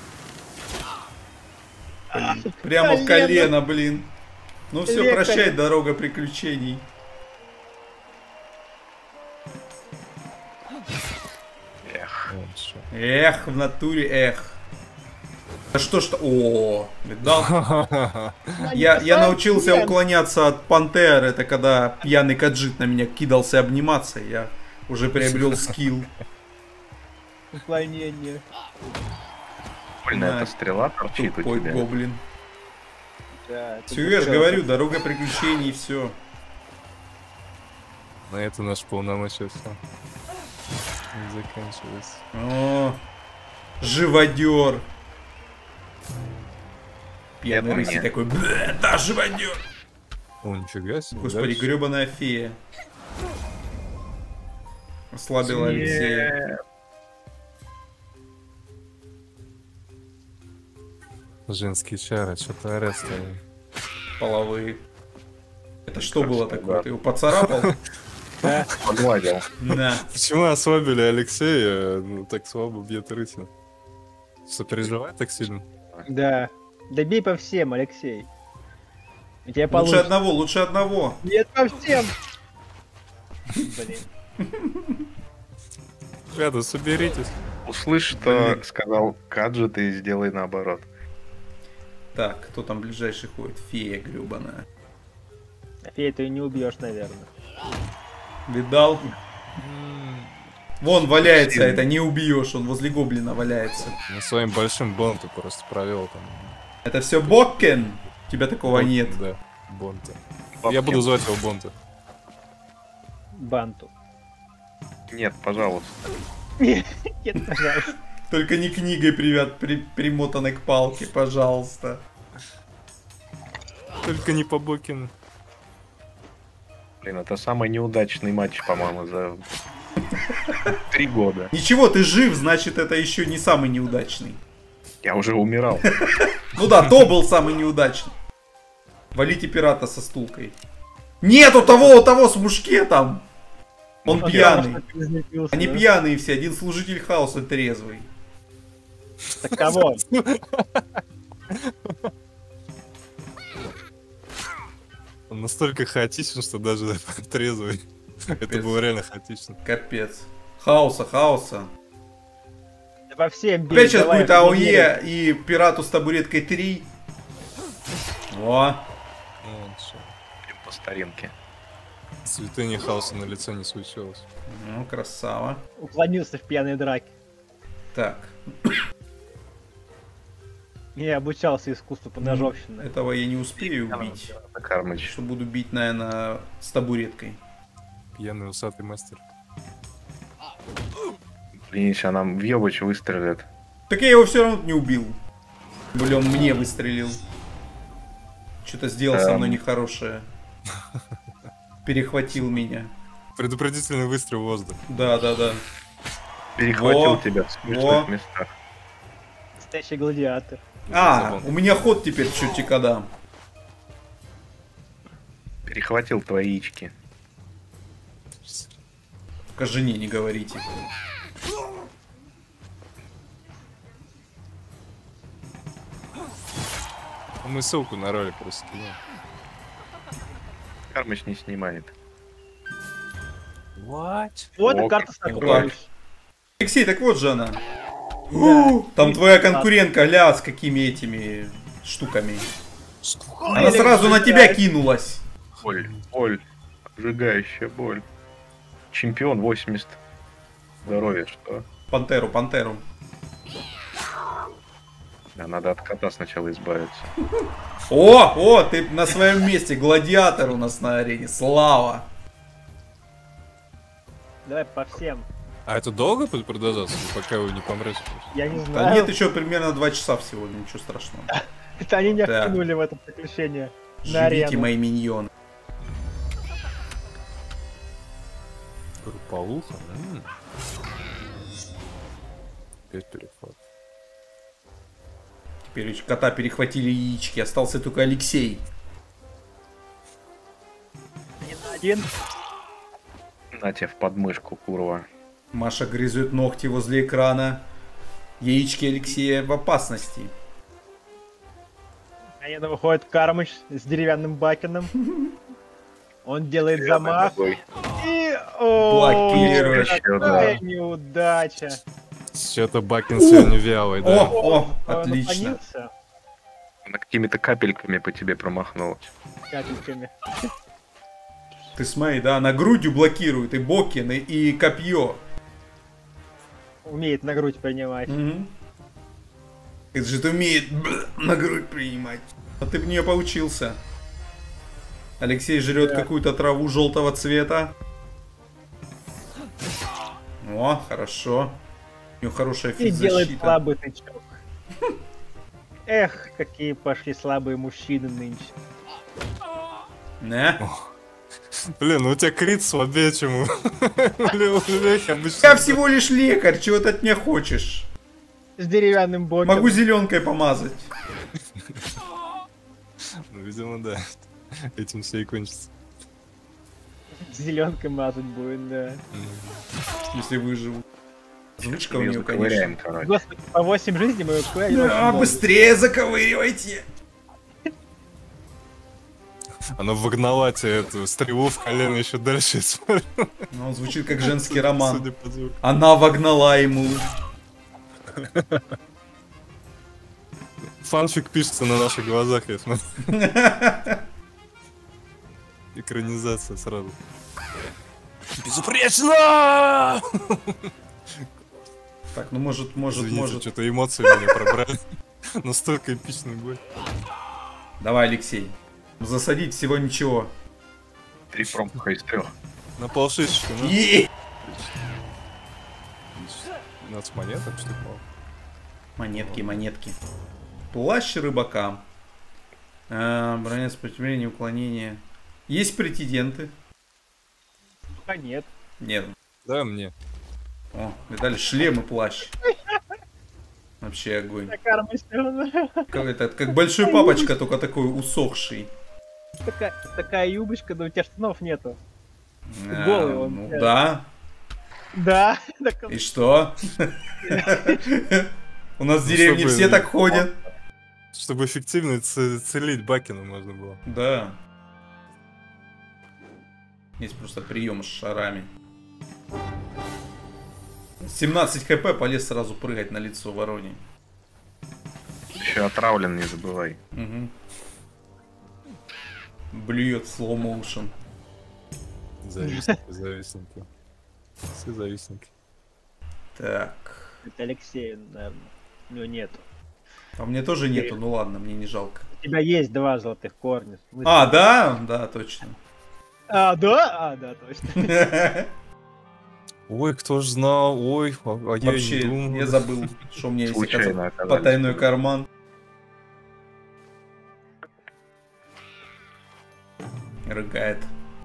Прямо в колено, блин. Ну все, Лекарь. прощай, дорога приключений. Эх. Вот чё. Эх, в натуре, эх. Да что ж, о, видал? Я научился уклоняться от пантер, это когда пьяный каджит на меня кидался обниматься, я уже приобрел скилл. Уклонение. Больно Да. эта стрела торчит у Тупой тебя. гоблин. Да, Все, я же говорю, дорога приключений, все. На это наш полномочия все. Заканчивается. О, живодер. Пьяный Это рыси мне. такой, «Бля, да, живодер. О, нифига себе. Господи, дальше. гребаная фея. Ослабила Алексея. Женские чары, что-то арестовали. Половые. Это что было всегда. такое? Ты его поцарапал? Погладил. На. Почему ослабили Алексея? Ну, так слабо бьет рыся. Что, переживает так сильно? Да. Да бей по всем, Алексей. У тебя Лучше получится. одного, лучше одного. Нет, по всем. Блин. Ребята, соберитесь. Услышь, что сказал Каджи, ты сделай наоборот. Так, кто там ближайший ходит? Фея гребаная. Фея, ты не убьешь, наверное. Видал? Вон валяется, это не убьешь, он возле гоблина валяется. Я своим большим бонтом просто провел там. Это все Боккен? У тебя такого Бонт, нет. Да, бонта. Я буду звать его бонта. Банту. Нет, пожалуйста. Нет, пожалуйста. Только не книгой примотанной к палке, пожалуйста. Только не по Бокину. Блин, это самый неудачный матч, по-моему, за 3 года. Ничего, ты жив, значит, это еще не самый неудачный. Я уже умирал. Ну да, то был самый неудачный. Валите пирата со стулкой. Нет, у того с мушкетом. Он пьяный. Они пьяные все, один служитель хаоса трезвый. Так кого? Он настолько хаотичен, что даже трезвый. Это было реально хаотично. Капец. Хаоса. По всем бей, Опять сейчас давай, будет АОЕ и пирату с табуреткой 3. Во. Ну, всё. По старинке. Цветение хаоса на лицо не случилось. Ну, красава. Уклонился в пьяной драке. Так, Я обучался искусству поножовщины. этого я не успею убить. Кармыч. Что буду бить, наверное, с табуреткой. Пьяный усатый мастер. Блин, сейчас нам въебач выстрелят. Так я его все равно не убил. Блин, он мне выстрелил. Что-то сделал со мной нехорошее. Перехватил меня. Предупредительный выстрел в воздух. Да. Перехватил Во, тебя в смешных во. местах. Настоящий гладиатор. У меня ход теперь черти когда. Перехватил твои яички. Только жене не говорите. Мы ссылку на ролик просто кинул. Кармыч не снимает. What? Вот и Ок, карта сокровищ. Алексей, так вот же она. Да. Там твоя конкурентка, ля, с какими этими штуками. Она сразу на тебя кинулась. Боль. Обжигающая боль. Чемпион 80. Здоровье, что? Пантеру. Да, надо от кота сначала избавиться. О, ты на своем месте. Гладиатор у нас на арене. Слава. Давай по всем. А это долго будет продолжаться, пока вы не помрете? Я не Да знаю. нет, еще примерно 2 часа всего, ничего страшного. Это они меня Да. втянули в это приключение. На Живите, арену. мои миньоны. Групповуха? Опять перехват. Теперь у кота перехватили яички, остался только Алексей. Один. На тебе в подмышку, курва. Маша грызет ногти возле экрана. Яички Алексея в опасности. Арена выходит Кармыч с деревянным бакеном. Он делает замах. Ногой. И... Блокируешь. Какая неудача. Что-то Бакин сегодня вялый, да? О, Он отлично. наклонился Она какими-то капельками по тебе промахнулась. капельками. Ты смотри, да, на грудью блокирует и Бокин, и копье. Умеет на грудь принимать. Это же ты умеет на грудь принимать. А ты в нее поучился. Алексей жрет какую-то траву желтого цвета. О, хорошо. У него хорошая И делает физзащита. слабый тычок. Эх, какие пошли слабые мужчины нынче. Не? Блин, ну у тебя крит слабее, чем у Лехи обычно. Я всего лишь лекарь, чего ты от меня хочешь? С деревянным боком. Могу зеленкой помазать. Ну, видимо, да. Этим все и кончится. Зеленкой мазать будет, да. Если выживу. Звучка у Мы нее, заковыряем, конечно. короче. Господи, по 8 жизней мы его Да, быстрее заковыривайте. Она вогнала тебе эту стрелу в колено еще дальше. Ну, он звучит как женский роман. Судя по звуку. Она вогнала ему. Фанфик пишется на наших глазах, я смотрю. Экранизация сразу. Безупречно! Так, ну может. Извините, что-то эмоции меня пробрали. Настолько эпичный бой. Давай, Алексей. Засадить всего ничего. 3 промаха из 3. На полшишечки, ну. Е! 12 монеток, что такое? Монетки, монетки. Плащ рыбака. Броня сопротивления, уклонение. Есть претенденты? Пока нет. Нет. Да, мне. О, видали, шлем и плащ. Вообще огонь. Карма сделана. Как большой папочка, только такой усохший. Такая юбочка, но у тебя штанов нету. Голый он, Ну да. да. Да. Так И что? У нас в деревне чтобы- все так ходят. Чтобы эффективно целить Бакина можно было. Да. Есть просто прием с шарами. 17 хп, полез сразу прыгать на лицо вороне. Еще отравлен, не забывай. Угу. Блюет в slow motion. Завистники, завистники. Все завистники. Так. Это Алексей, наверное. У него нету. А мне тоже нету, ну ладно, мне не жалко. У тебя есть 2 золотых корня. А, да? Да, точно. А, да? А, да, точно. Ой, кто ж знал, ой, я и Вообще, не думал. я забыл, что у меня есть, Случайно оказывается, оказались. потайной карман. Рыгает.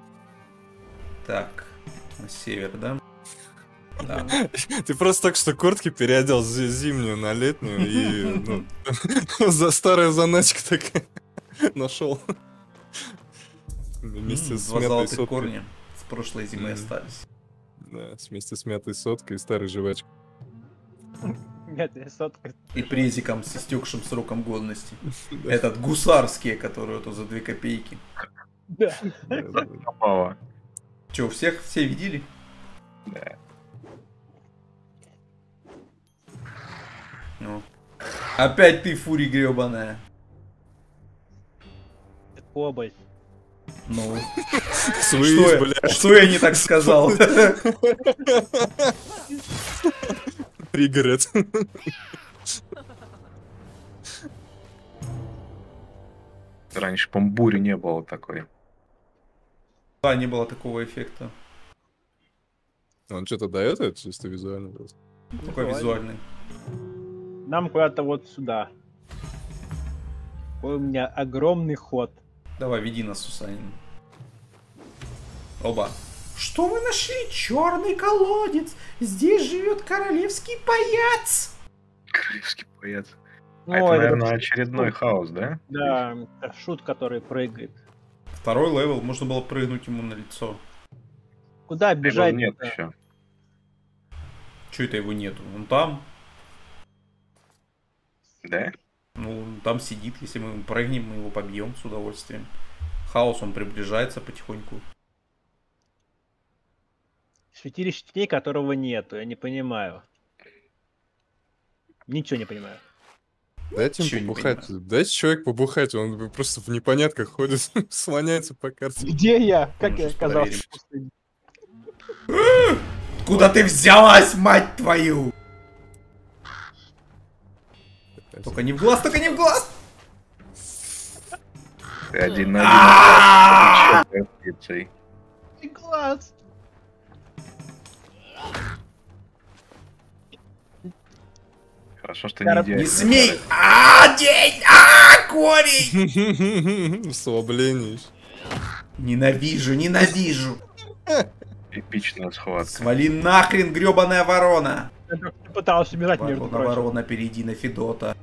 Так, на север, да? Да. Ты просто так что куртки переодел зимнюю на летнюю и ну, за старая заначка такая нашел. Вместе с Два мятой золотых соткой. корня с прошлой зимы остались. Да, вместе с мятой соткой и старой жвачкой. Нет, я сотка. И презиком с истекшим сроком годности. Да. Этот гусарские, которые вот за 2 копейки. Да. Да, да, да. Попало. Че, всех все видели? Да. Ну. Опять ты, фури гребаная. Кобальт. Ну, Слышь, бля, что я не так сказал? пригород. Раньше, по-моему, бури не было такой. Да, не было такого эффекта. Он что-то дает, это чисто визуально просто. Такой визуальный. Нам куда-то вот сюда. Какой у меня огромный ход. Давай, веди нас, Сусанин. Оба. Что вы нашли? Черный колодец. Здесь живет королевский паяц. Королевский поэт. Ну, А это, это наверное, вообще- очередной хаос, да? Да, это шут, который прыгает. Второй левел, можно было прыгнуть ему на лицо. Куда Его бежать? нет еще. Че это его нету? Он там. Да? Ну, он там сидит. Если мы прыгнем, мы его побьем с удовольствием. Хаос, он приближается потихоньку. Святилище теней, которого нету, я не понимаю. Ничего не понимаю. Дайте Чё им не побухать. Дайте человек побухать, он просто в непонятках ходит, слоняется по карте. Где я? Как Ну, я сейчас оказался проверим. в пустыне? Куда ты взялась, мать твою? Только не в глаз, только не в глаз! Ты один на А-а-а! один. Чё ты птицей? Глаз. Хорошо, что Короб- не Не идеально. смей! День! Корень! Слабление. Ненавижу, ненавижу! Эпичная схватка. Свали нахрен, гребаная ворона! Я только пытался убежать, между Ворона, прочим. ворона, перейди на Федота.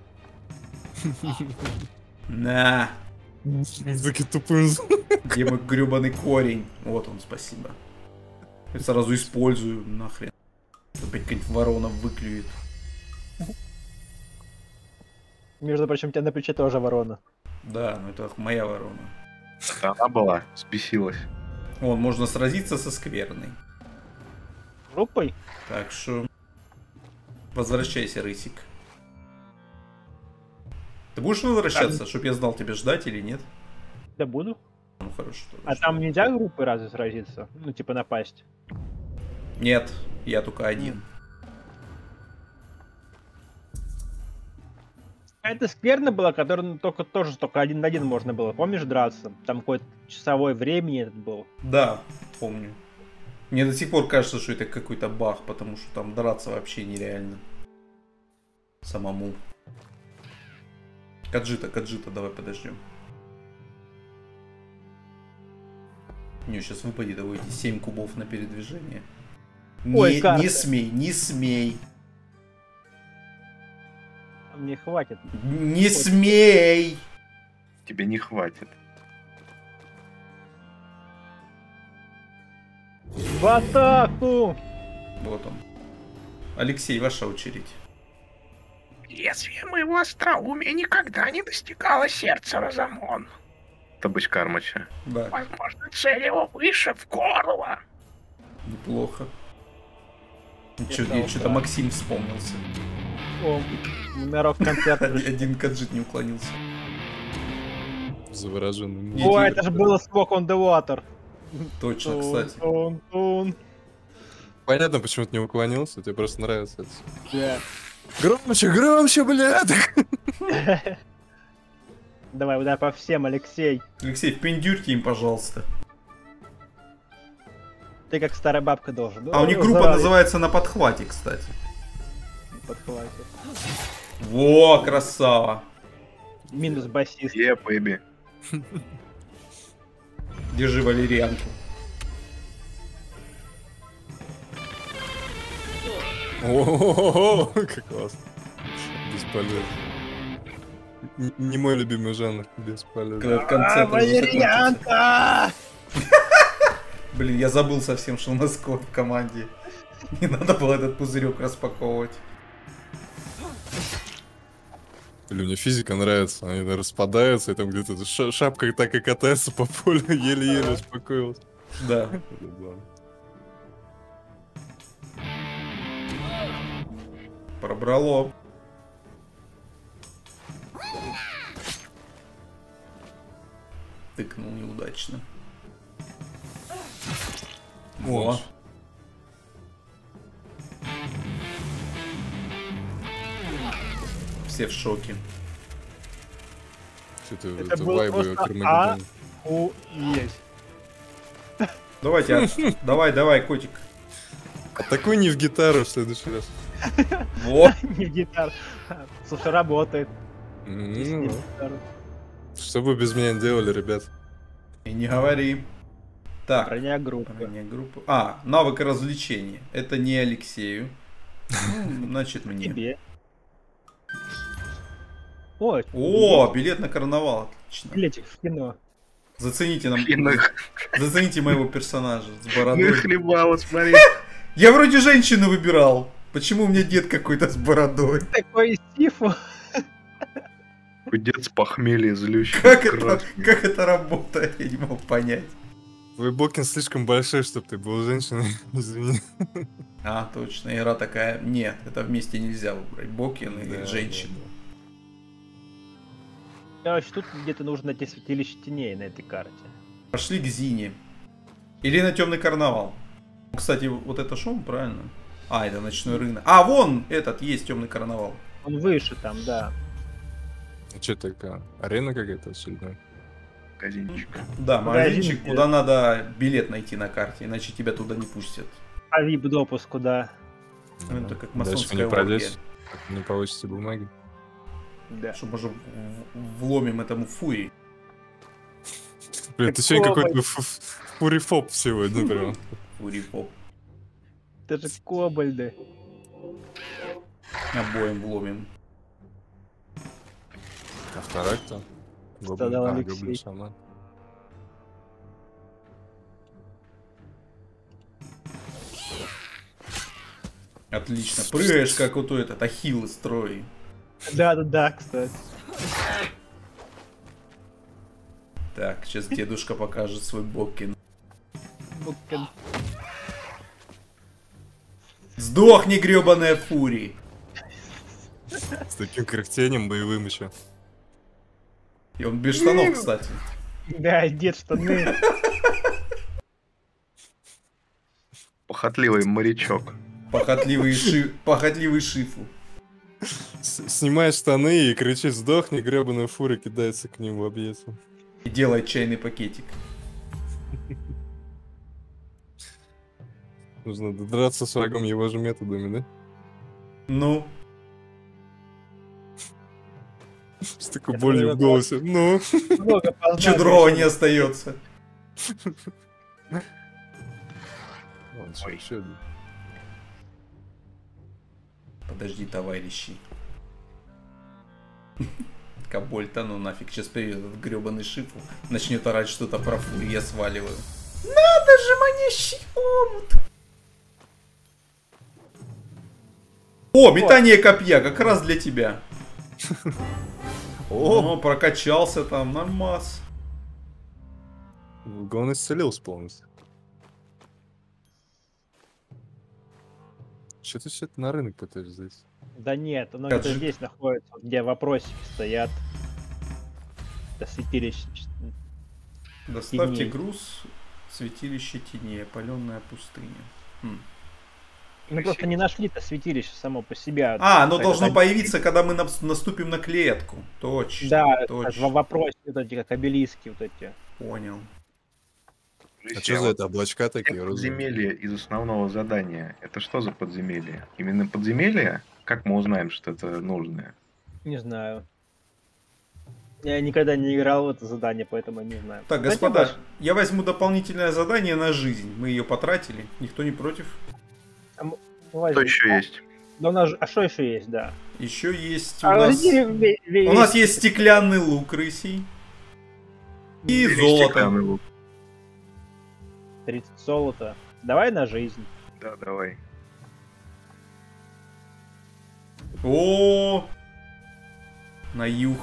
На! Такие тупые. Где мой гребаный корень? Вот он, спасибо. Я сразу использую, нахрен. Опять какая-нибудь ворона выклюет. Между прочим, у тебя на плече тоже ворона. Да, ну это моя ворона. Это она была, спесилась. Вон, можно сразиться со скверной. Группой? Так что... Возвращайся, рысик. Ты будешь возвращаться, чтоб я знал, тебе ждать или нет? Да буду. Ну хорошо. тогда А что? там нельзя группой разве сразиться? Ну, типа напасть. Нет, я только один. Это скверно было, который только 1 на 1 можно было. Помнишь драться? Там какой-то часовой времени этот был. Да, помню. Мне до сих пор кажется, что это какой-то баг, потому что там драться вообще нереально. Самому. Каджита, давай подождем. У него сейчас выпадет его эти 7 кубов на передвижение. Ой, Не карта. смей, не смей. Мне хватит. Не смей! Тебе не хватит. В атаку! Вот он. Алексей, ваша очередь. Лезвие моего остроумия никогда не достигало сердца Розамон. Табыч Кармача. Да, Возможно, цель его выше в горло. неплохо. Это Что-то да. Максим вспомнился. О, на рок-концерт. Один каджит не уклонился. Завороженный. Не- О, это же было Smoke on the Water. Точно, кстати. Тун. Понятно, почему ты не уклонился, тебе просто нравится это. Да. Громче, блядь! Давай, удар по всем, Алексей. Алексей, впендюрьте им, пожалуйста. Ты как старая бабка должен. А у них группа называется «На подхвате», кстати. Подхватит. Во, красава. Минус басист. Бэби. Держи валерьянку. О, как классно. Бесполезно. Не мой любимый жанр, бесполезно. Когда концерт уже закончится. Валерьянка! Блин, я забыл совсем, что у нас кот в команде. Не надо было этот пузырек распаковывать. Или мне физика нравится, они распадаются, и там где-то шапка так и катается по полю, еле-еле успокоился. Да. Пробрало. Тыкнул неудачно. Во. Вот. Все в шоке. Что-то Это это было вайбы просто Кармагеддона. Есть. Давайте, давай, котик. Атакуй не в гитару в следующий раз. Вот. Не гитар. Слушай, работает. Если не Ну, гитара. что бы без меня делали, ребят? И не говори. Так. Броня группы. Броня группы. А, навык развлечения. Это не Алексею. Ну, значит, мне. Тебе. Ой, О, билет на карнавал. Отлично. билетик в кино. Зацените нам. И Зацените моего персонажа с бородой. нахлебало, смотри. Я вроде женщину выбирал. Почему у меня дед какой-то с бородой? Такой сифу. Дед с похмелья злющий. Как это, красный. как это работает? Я не мог понять. Твой Бокин слишком большой, чтобы ты был женщиной. Извини. А, точно, игра такая. Нет, это вместе нельзя выбрать. Бокин и Да, женщину. Короче, тут где-то нужно найти святилище теней на этой карте. Пошли к Зине. Или на темный карнавал. Кстати, вот это шум, правильно? А, это ночной рынок. А, вон этот есть темный карнавал. Он выше там, да. Что такая? Арена какая-то очередная? Магазинчик. Да, магазинчик, Магазин, куда надо билет найти на карте, иначе тебя туда не пустят. А вип-допуск куда? Ну, это как Дальше масонская не оргия. пройдете, не получите бумаги. Да. Что, может, вломим этому фури. Блин, ты сегодня какой-то фурифоб сегодня прям. Фури поп. Это же кобальды. Обоим вломим. А вторая кто? Страдал Алексей. Гоблин шаман. Отлично. Прыгаешь, как вот у этот ахилл из Трои. Да, кстати. Так, сейчас дедушка покажет свой бокин. Букин. Сдохни, гребаная фури. С таким кряхтением боевым еще. И он без штанов, кстати. Да, дед штаны. Похотливый морячок. Похотливый шифу. Снимает штаны и кричит: сдохни, гребаная фура кидается к нему в объятия. И делает чайный пакетик. Нужно драться с врагом его же методами, да? Ну, С такой Это болью в наверное, голосе. Ну. Много познания. чё другого не остается. Ладно, всё, ещё один. Подожди, товарищи. Кабольта, ну нафиг, сейчас придет этот гребаный шифл, начнет орать что-то про фурию, я сваливаю. Надо же, манящий омут! О, метание копья, как раз для тебя. О, прокачался там, нормас. Он исцелился полностью. Что ты все это на рынок пытаешься здесь? Да нет, оно Таджик. где-то здесь находится, вот где вопросики стоят. Это святилище. Доставьте Теней. груз, святилище теней, опаленная пустыня. Хм. Мы просто не нашли это святилище само по себе. А, оно Это должно так- появиться, когда мы наступим на клетку. Точно, Да, точно. во вопросе вот эти, как обелиски вот эти. Понял. А что за это облачка такие? Подземелье из основного задания. Это что за подземелье? Именно подземелье? Как мы узнаем, что это нужное? Не знаю. Я никогда не играл в это задание, поэтому не знаю. Так, Кстати, господа, Баш, я возьму дополнительное задание на жизнь. Мы ее потратили. Никто не против. ну, Что возьми. еще есть? Да у нас же- А что еще есть, да? Еще есть у А, нас... возьми У нас есть стеклянный лук рысий. И Или золото. стеклянный лук? 30 золота. Давай на жизнь. Да, давай. О, на юг.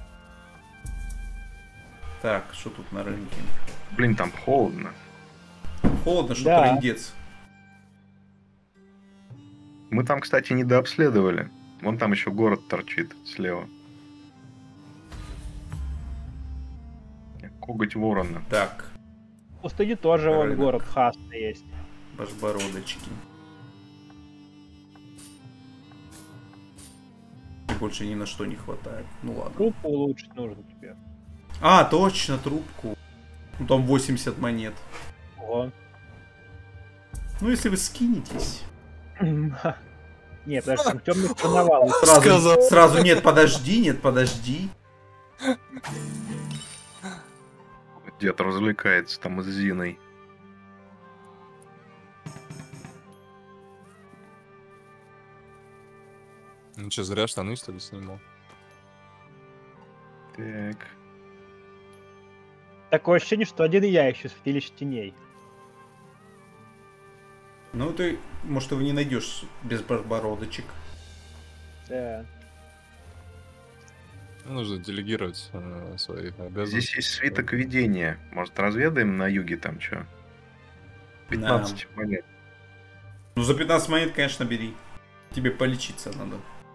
Так, что тут на рынке? Блин, там холодно. Холодно, что Да. трындец. Мы там, кстати, не дообследовали. Вон там еще город торчит слева. Коготь ворона. Так, В пустыне тоже вон Рынок. город Хаста есть. башбородочки. Больше ни на что не хватает. Ну ладно. Трупу улучшить нужно тебе. А, точно, трубку. Ну там 80 монет. Ого. Ну если вы скинетесь. Нет, даже там темный карнавал. Сразу нет, подожди. Дед развлекается там с Зиной. Ну что, зря штаны, что ли, снимал? Так. Такое ощущение, что один я ищу святилище теней. Ну ты, может, его не найдешь без башбородочек. Да. Нужно делегировать свои обязанности. Здесь есть свиток видения. Может, разведаем на юге там что? 15 монет. Ну за 15 монет, конечно, бери. Тебе полечиться надо.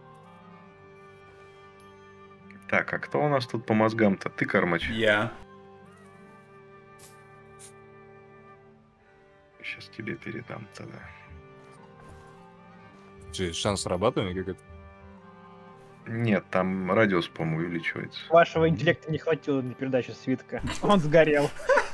Так, а кто у нас тут по мозгам-то? Ты, Кармач? Я. Сейчас тебе передам тогда. Че, шанс срабатывания как это? Нет, там радиус, по-моему, увеличивается. Вашего интеллекта не хватило для передачи свитка. Он сгорел.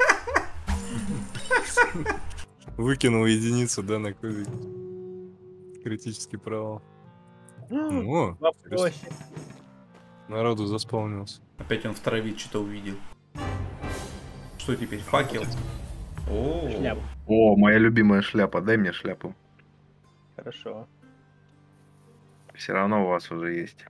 Выкинул единицу, да, на кубик. Критический провал. О, Вопросе. народу заспавнился. Опять он в траве что-то увидел. Что теперь, факел? О, Шляпу. О, моя любимая шляпа. Дай мне шляпу. Хорошо. Все равно у вас уже есть.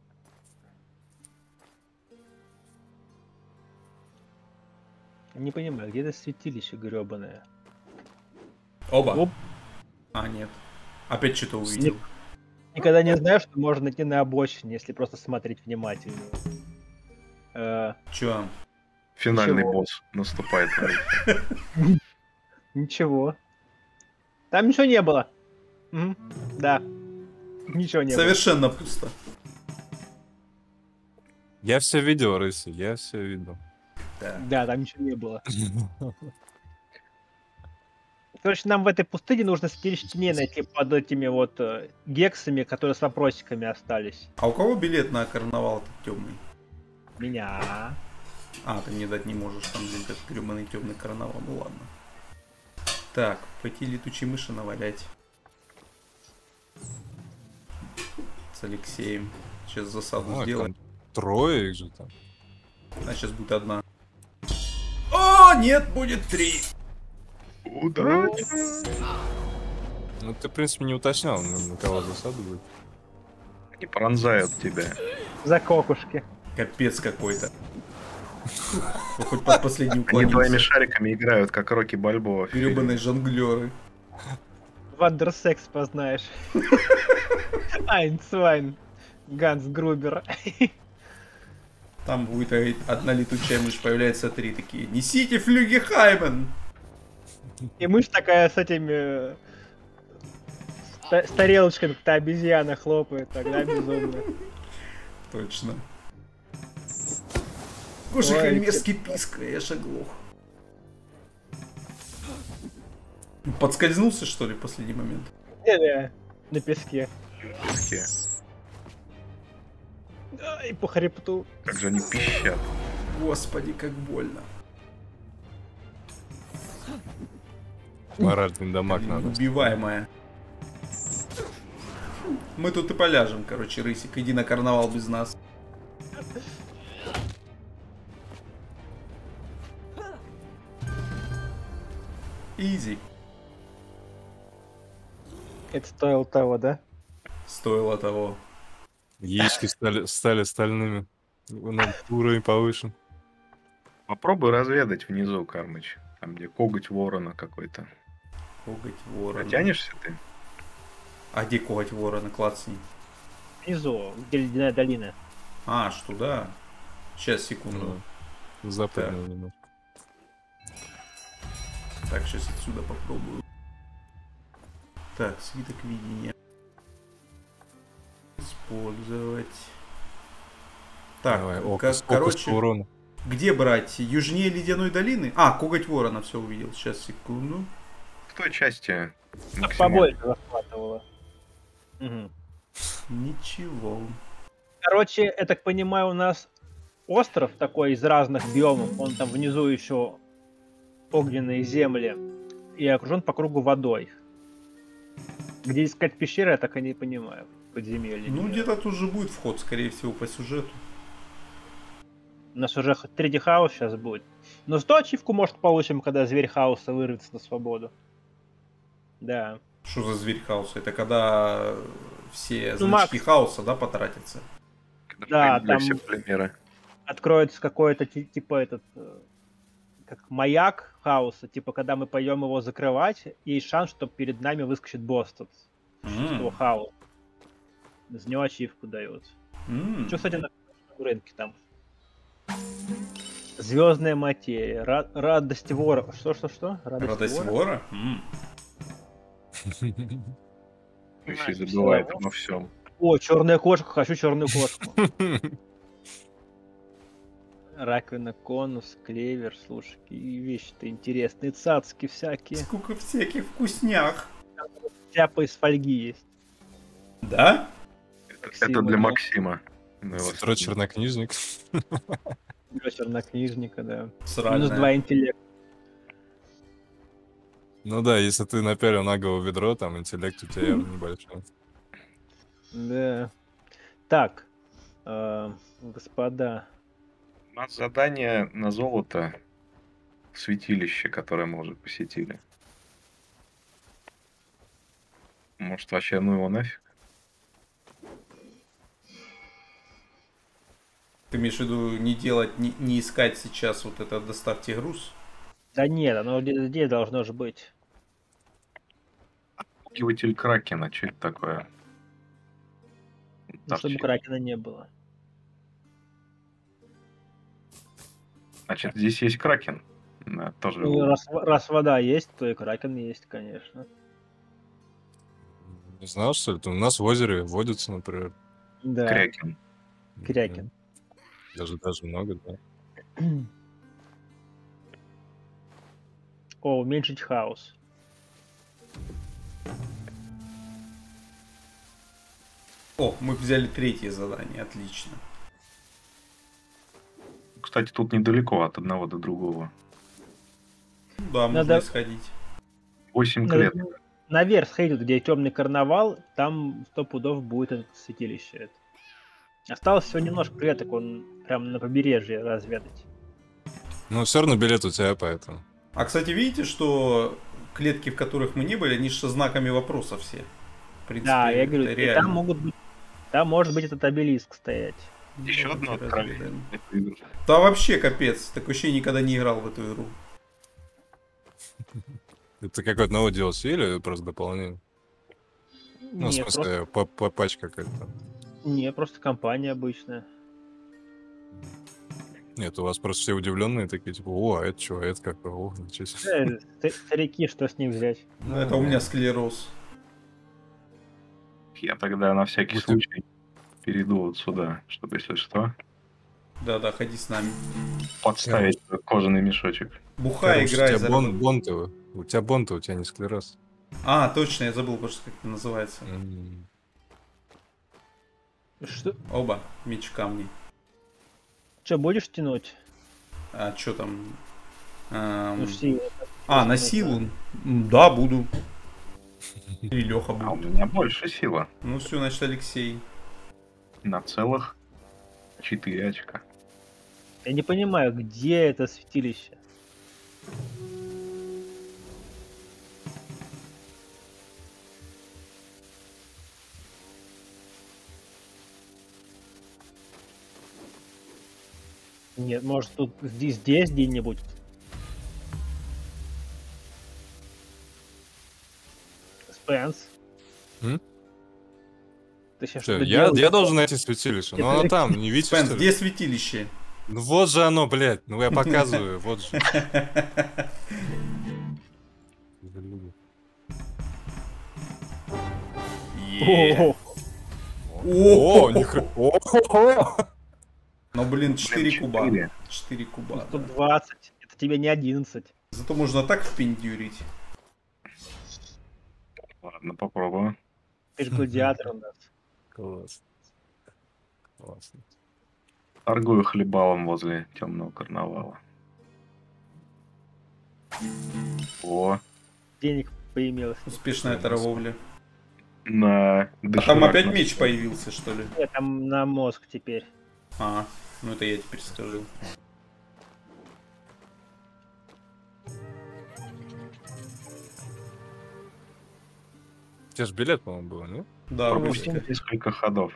Не понимаю, где это святилище гребаное? Оба. Оп. А, нет. Опять что-то увидел. Никогда не знаю, что можно найти на обочине, если просто смотреть внимательно. Чё? Финальный Ничего. босс наступает. Ничего. Там ничего не было. Мгм. Да. Ничего не Совершенно пусто. Я все видел, Рыси, я все видел. Да. было. Да, там ничего не было. Короче, нам в этой пустыне нужно святилище теней найти под этими вот гексами, которые с вопросиками остались. А у кого билет на карнавал темный? Меня. А, ты мне дать не можешь, там где этот гребаный темный карнавал. Ну ладно. Так, пойти летучие мыши навалять. С Алексеем. Сейчас засаду сделаем. Трое их же там. А сейчас будет одна. О, нет, будет 3. Удачи! Ну ты, в принципе, не уточнял, на кого засада будет. Они пронзают тебя. За кокушки. Капец какой-то. Ну, хоть под последний Они твоими уклонился. шариками играют, как Рокки Бальбоа. в фильме. Гребаные жонглеры. Вандерсекс познаешь. Айнцвайн. Ганс Грубер. Там будет одна летучая мышь, появляется 3 такие. Несите флюги Хаймен! И мышь такая с этими... С тарелочками, как-то обезьяна хлопает, тогда безумно. Точно. Боже, Ой, какой мерзкий писк, я ж оглох. Подскользнулся, что ли, в последний момент? Не-не, на песке. Песке. И по хребту. Как же они пищат. Господи, как больно. Моральный дамаг надо. Убиваемая. Мы тут и поляжем, короче, Рысик. Иди на карнавал без нас. Изи. Это стоило того, да? Стоило того. Яички стали стальными. Уровень повышен. Попробуй разведать внизу, Кармыч. Там, где коготь ворона какой-то. Коготь ворона. Дотянешься ты? А где коготь ворона? Клацни. Внизу, где ледяная долина. А, аж туда. Сейчас, секунду. Западного немножко. Так, сейчас отсюда попробую. Так, свиток видения. Использовать. Так, Давай, короче, урона. где брать? Южнее ледяной долины? А, коготь ворона, все увидел. Сейчас, секунду. В той части максимально. Побольше захватывало. Угу. Ничего. Короче, я так понимаю, у нас остров такой из разных биомов. Он там внизу еще огненные земли. И окружен по кругу водой. Где искать пещеры, я так и не понимаю. Подземелье. Ну, где-то тут же будет вход, скорее всего, по сюжету. У нас уже 3D хаус сейчас будет. Но 100 ачивку, может, получим, когда зверь хаоса вырвется на свободу. Да. Что за зверь хаоса? Это когда все Ну, значки Макс. хаоса, да, потратятся? Да, Для там- всех примеры. Откроется какой-то типа этот как маяк хаоса, типа когда мы пойдем его закрывать, есть шанс, что перед нами выскочит босс тут. Существо хаоса. За него ачивку дают. Что, кстати, на рынке там? Звездная материя. Радость вора. Что? Радость вора? Еще Знаешь, забывает всё. обо всем. О, черная кошка, хочу черную кошку. Раковина, конус, клевер, слушай, какие вещи-то интересные, цацки всякие. Сколько всяких вкуснях. Тяпа из фольги есть. Да? Это для Максима. Мы его Сестро вспомнили. чернокнижник. Для чернокнижника, да. Сральная. Минус 2 интеллект. Ну да, если ты напялил на голову ведро, там интеллект у тебя явно небольшой. Да. Так, господа. У нас задание на золото в святилище, которое мы уже посетили. Может, вообще ну его нафиг? Ты имеешь в виду не делать, не искать сейчас вот это «доставьте груз»? Да нет, оно здесь должно же быть. Отпугиватель Кракена, что это такое? Ну, чтобы Торчит. кракена не было. Значит, здесь есть Кракен. Да, тоже. Ну, раз вода есть, то и кракен есть, конечно. Не знал, что ли? У нас в озере водятся, например. Да, Крякен. крякен. Даже много, да. О, уменьшить хаос. О, мы взяли 3-е задание, отлично. Кстати, тут недалеко от одного до другого. Да, можно Надо- сходить. 8 клеток. Наверх сходить, где темный карнавал, там 100 пудов будет это святилище. Это. Осталось всего немножко клеток, он прям на побережье разведать. Ну, все равно билет у тебя, поэтому. А, кстати, видите, что клетки, в которых мы не были, они со знаками вопроса все. В принципе, Да, я говорю, это и реально. там могут быть, там может быть этот обелиск стоять. Еще одно Давайте откровение. разведаем. Да вообще капец, так вообще никогда не играл в эту игру. Это какое-то новое DLC или просто дополнение? Ну, в Нет, смысле, пачка какая-то. не, просто компания обычная. Нет, у вас просто все удивленные такие, типа, о, а это что, а это как? О, ничего себе. Старики, что с них взять? Ну, это у меня склероз. Я тогда на всякий Вот случай перейду вот сюда, чтобы, если что, Да-да, ходи с нами. подставить кожаный мешочек. Бухай, Короче, играй, у тебя заработай. бонтовый. У тебя бонты, у тебя не склероз. А, точно, я забыл просто, как это называется. Что, Оба, меч камни. будешь тянуть? А что там? Ну, силу. На силу? Да, буду. Или Леха А у будет. меня больше сила. Ну все, значит, Алексей. На целых 4 очка. Я не понимаю, где это святилище? Нет, может тут здесь где-нибудь? Спенс? М? Ты сейчас Всё, что-то я делаешь? должен найти святилище. Ну, оно там, не видишь, Спенс, что ли? где святилище? Ну, вот же оно, блядь. Ну, я показываю, вот же. Е. О, нихрена. Ну, блин, 4 куба. 4. 4 куба, да. 120. Это тебе не 11. Зато можно так впендюрить. Ладно, попробую. Ты же гладиатор у нас. Класс. Классно. Торгую хлебалом возле темного карнавала. О, Денег поимелось. Успешная торговля. на А доширак там опять на- меч появился, что ли? Нет, там на мозг теперь. А, ну это я теперь скажу. У тебя же билет, по-моему, был, нет? Да, Пропустить Русика. несколько ходов.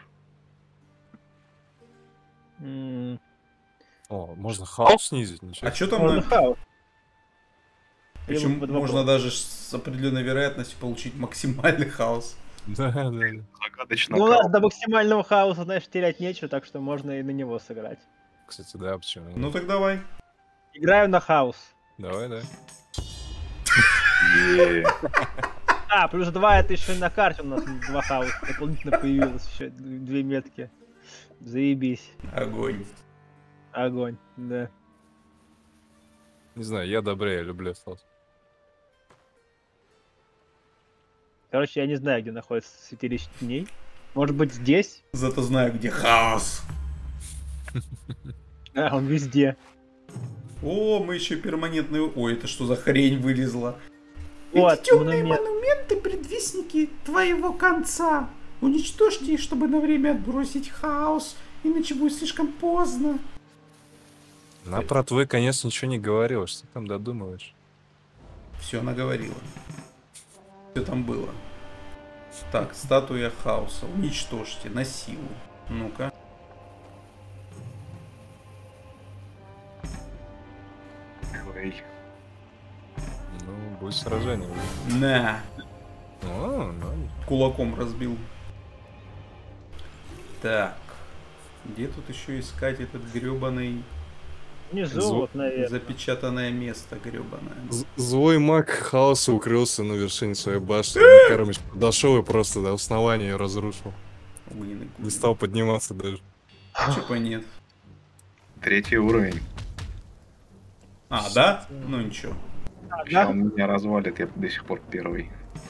М, О, можно хаос снизить, ничего. А что там Можно на... хаос. Причем Либо под можно вопрос. даже с определенной вероятностью получить максимальный хаос. Да, да, да. Загадочно. Ну, у нас до максимального хаоса, знаешь, терять нечего, так что можно и на него сыграть. Кстати, да, почему? Ну так давай. Играю на хаос. Давай, да. А, плюс 2 это еще и на карте у нас 2 хаоса. Дополнительно появилось еще 2 метки. Заебись. Огонь. Огонь, да. Не знаю, я добрее, люблю хаос. Короче, я не знаю, где находится святилище теней. Может быть здесь? Зато знаю, где хаос. А, он везде. О, мы еще перманентный... Ой, это что за хрень вылезла? Вот, Эти темные монумент. монументы — предвестники твоего конца. Уничтожьте их, чтобы на время отбросить хаос, иначе будет слишком поздно. Она про твой конец ничего не говорила, что ты там додумываешь? Все она говорила. Все там было. Так, статуя хаоса. Уничтожьте на силу. Ну-ка. Ой, Ну, будет сражение. На. О, ну, Кулаком разбил. Так. Где тут еще искать этот гребаный Внизу, вот, наверное. запечатанное место гребаное? Злой маг хаоса укрылся на вершине своей башни. Макарыч подошел и просто до основания ее разрушил. Огненный Не стал подниматься даже. Чипа нет. 3 уровень. А, да? Ну ничего. Сейчас он меня развалит, я до сих пор 1.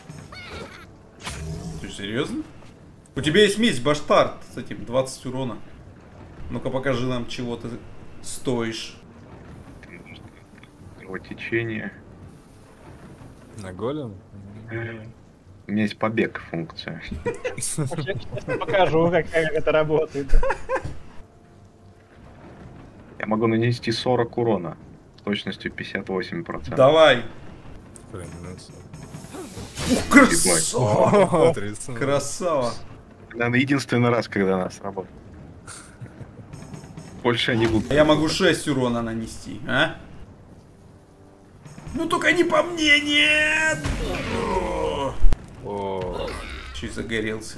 Ты серьезно? У тебя есть меч Баштард с этим 20 урона. Ну-ка покажи нам, чего ты стоишь. Кровотечение. На голем? У меня есть побег функция. Сейчас покажу, как это работает. Я могу нанести 40 урона с точностью 58%. Давай. Блин, ну всё. Ух, красава. О, 30. Красава. Наверное, единственный раз, когда она сработала. Больше я не буду. Я могу 6 урона нанести, а? Ну только не по мне, нет! О, Чуть загорелся.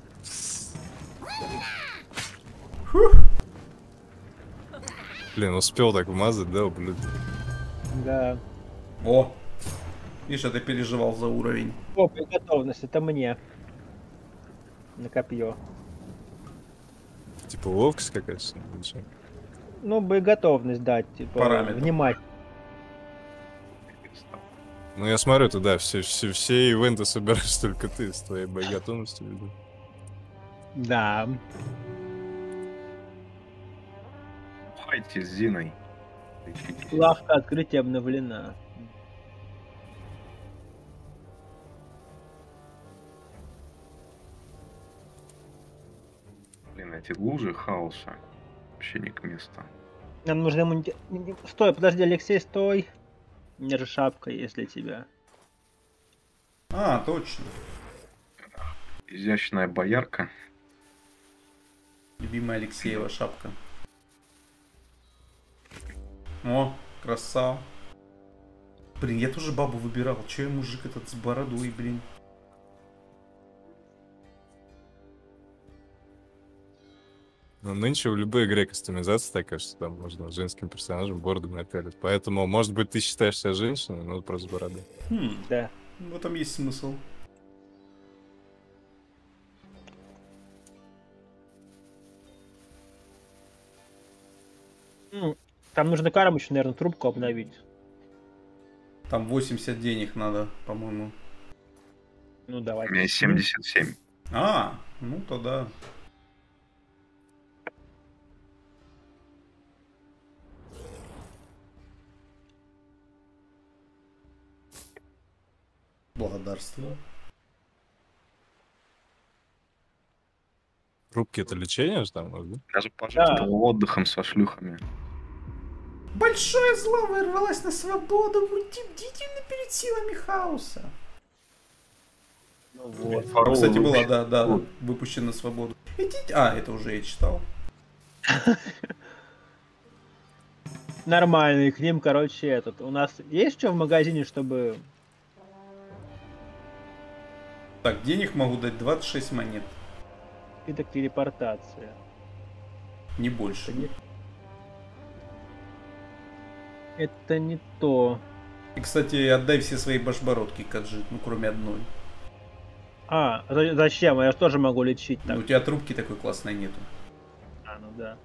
блин, успел так вмазать, да, ублюдок? Да. О! Видишь, а ты переживал за уровень. О, готовность, это мне. На копье. Типа ловкость какая-то? Ничего. Ну, боеготовность, да, типа. Параметр. Внимательно. Ну я смотрю, туда все ивенты собираешь только ты с твоей боеготовностью, виду. Да. Хайте с Зиной. Лечитесь. Лавка открытия обновлена. Блин, эти лужи хаоса вообще не к месту. Нам нужно Стой, подожди, Алексей, стой. У меня же шапка есть для тебя. А, точно. Изящная боярка. Любимая Алексеева шапка. О, красава. Блин, я тоже бабу выбирал. Че я мужик этот с бородой, блин. Ну, нынче в любой игре кастомизация такая, что там можно женским персонажем бороду напялить. Поэтому, может быть, ты считаешь себя женщиной, но просто с бородой. Хм, Да. в этом есть смысл. Там нужно карму еще, наверное, трубку обновить. Там 80 денег надо, по-моему. Ну, У давай. меня 77. А, ну тогда. Благодарствую. Рубки это лечение же там, может быть? Даже пожертвовал отдыхом со шлюхами. Большое зло вырвалось на свободу. Будьте бдительны перед силами хаоса. Ну, вот. Кстати, была, да, выпущена на свободу. Идите... А, это уже я читал. Нормальный к ним, короче, этот. У нас есть что в магазине, чтобы... Так, денег могу дать 26 монет. Спиток телепортации. Не больше. Это не то. И, кстати, отдай все свои башбородки, Каджит, ну кроме одной. А, зачем? Я же тоже могу лечить Ну, так. у тебя трубки такой классной нету. А, ну да.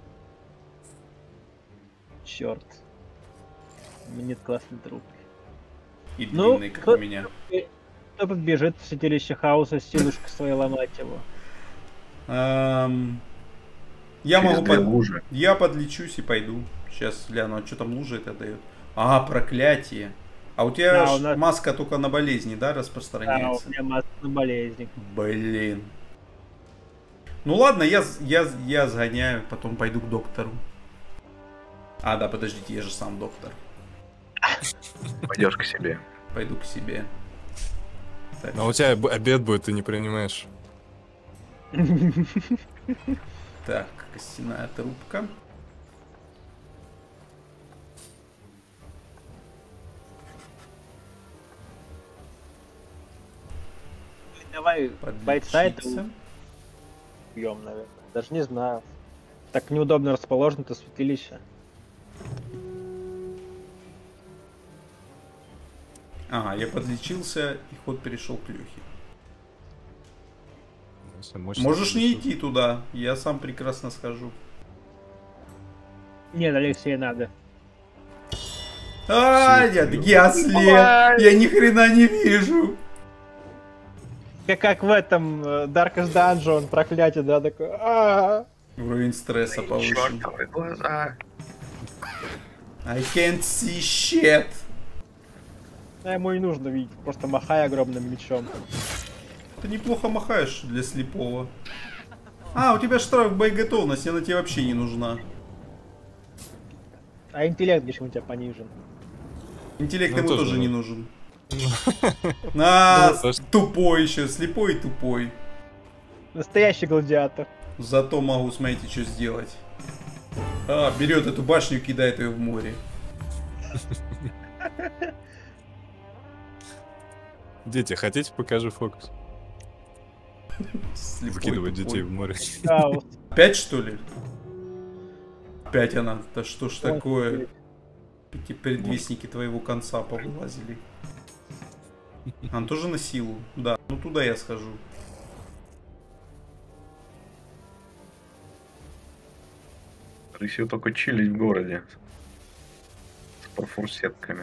Черт. У меня нет классной трубки. И Ну, длинной, как у меня. Кто побежит в святилище хаоса с силушкой своей ломать его? Я Через могу две лужи. Я подлечусь и пойду. Сейчас гляну, а что там лужа это дает? А, проклятие. А у тебя Да, ж у нас- маска только на болезни, да, Да, у распространяется? меня маска на болезнь. Блин. Ну ладно, я сгоняю, потом пойду к доктору. А, да, подождите, я же сам доктор. Пойдешь к себе. Пойду к себе. Так, А у тебя обед будет, ты не принимаешь. так, костяная трубка. Давай бойца это Подлечиться. убьем, наверное. Даже не знаю. Так неудобно расположено это святилище. Ага, я подлечился, и ход перешел к Лехе. Если мощно Можешь не подлечил. идти туда, я сам прекрасно схожу. Нет, Алексей, надо. А, нет, я слеп, я ни хрена не вижу. Как в этом Darkest Dungeon, проклятие, да, такой. Уровень стресса повышен. Чёртовы глаза. I can't see shit. А ему не нужно видеть, просто махай огромным мечом. Ты неплохо махаешь для слепого. А, у тебя штраф боеготовность, она тебе вообще не нужна. А интеллект почему у тебя понижен? Интеллект Ну, ему тоже тоже не да. нужен. А, Ну, просто- тупой еще, слепой и тупой. Настоящий гладиатор. Зато могу, смотрите, что сделать. А, берет эту башню и кидает ее в море. Дети, хотите, покажу фокус? Слепой, Выкидывать тупой. детей в море. Хаос. Опять что ли? Опять она. Да что ж Ой, такое? Эти предвестники твоего конца повылазили. Он тоже на силу? Да. Ну туда я схожу. Рысью только чилить в городе. С парфурсетками.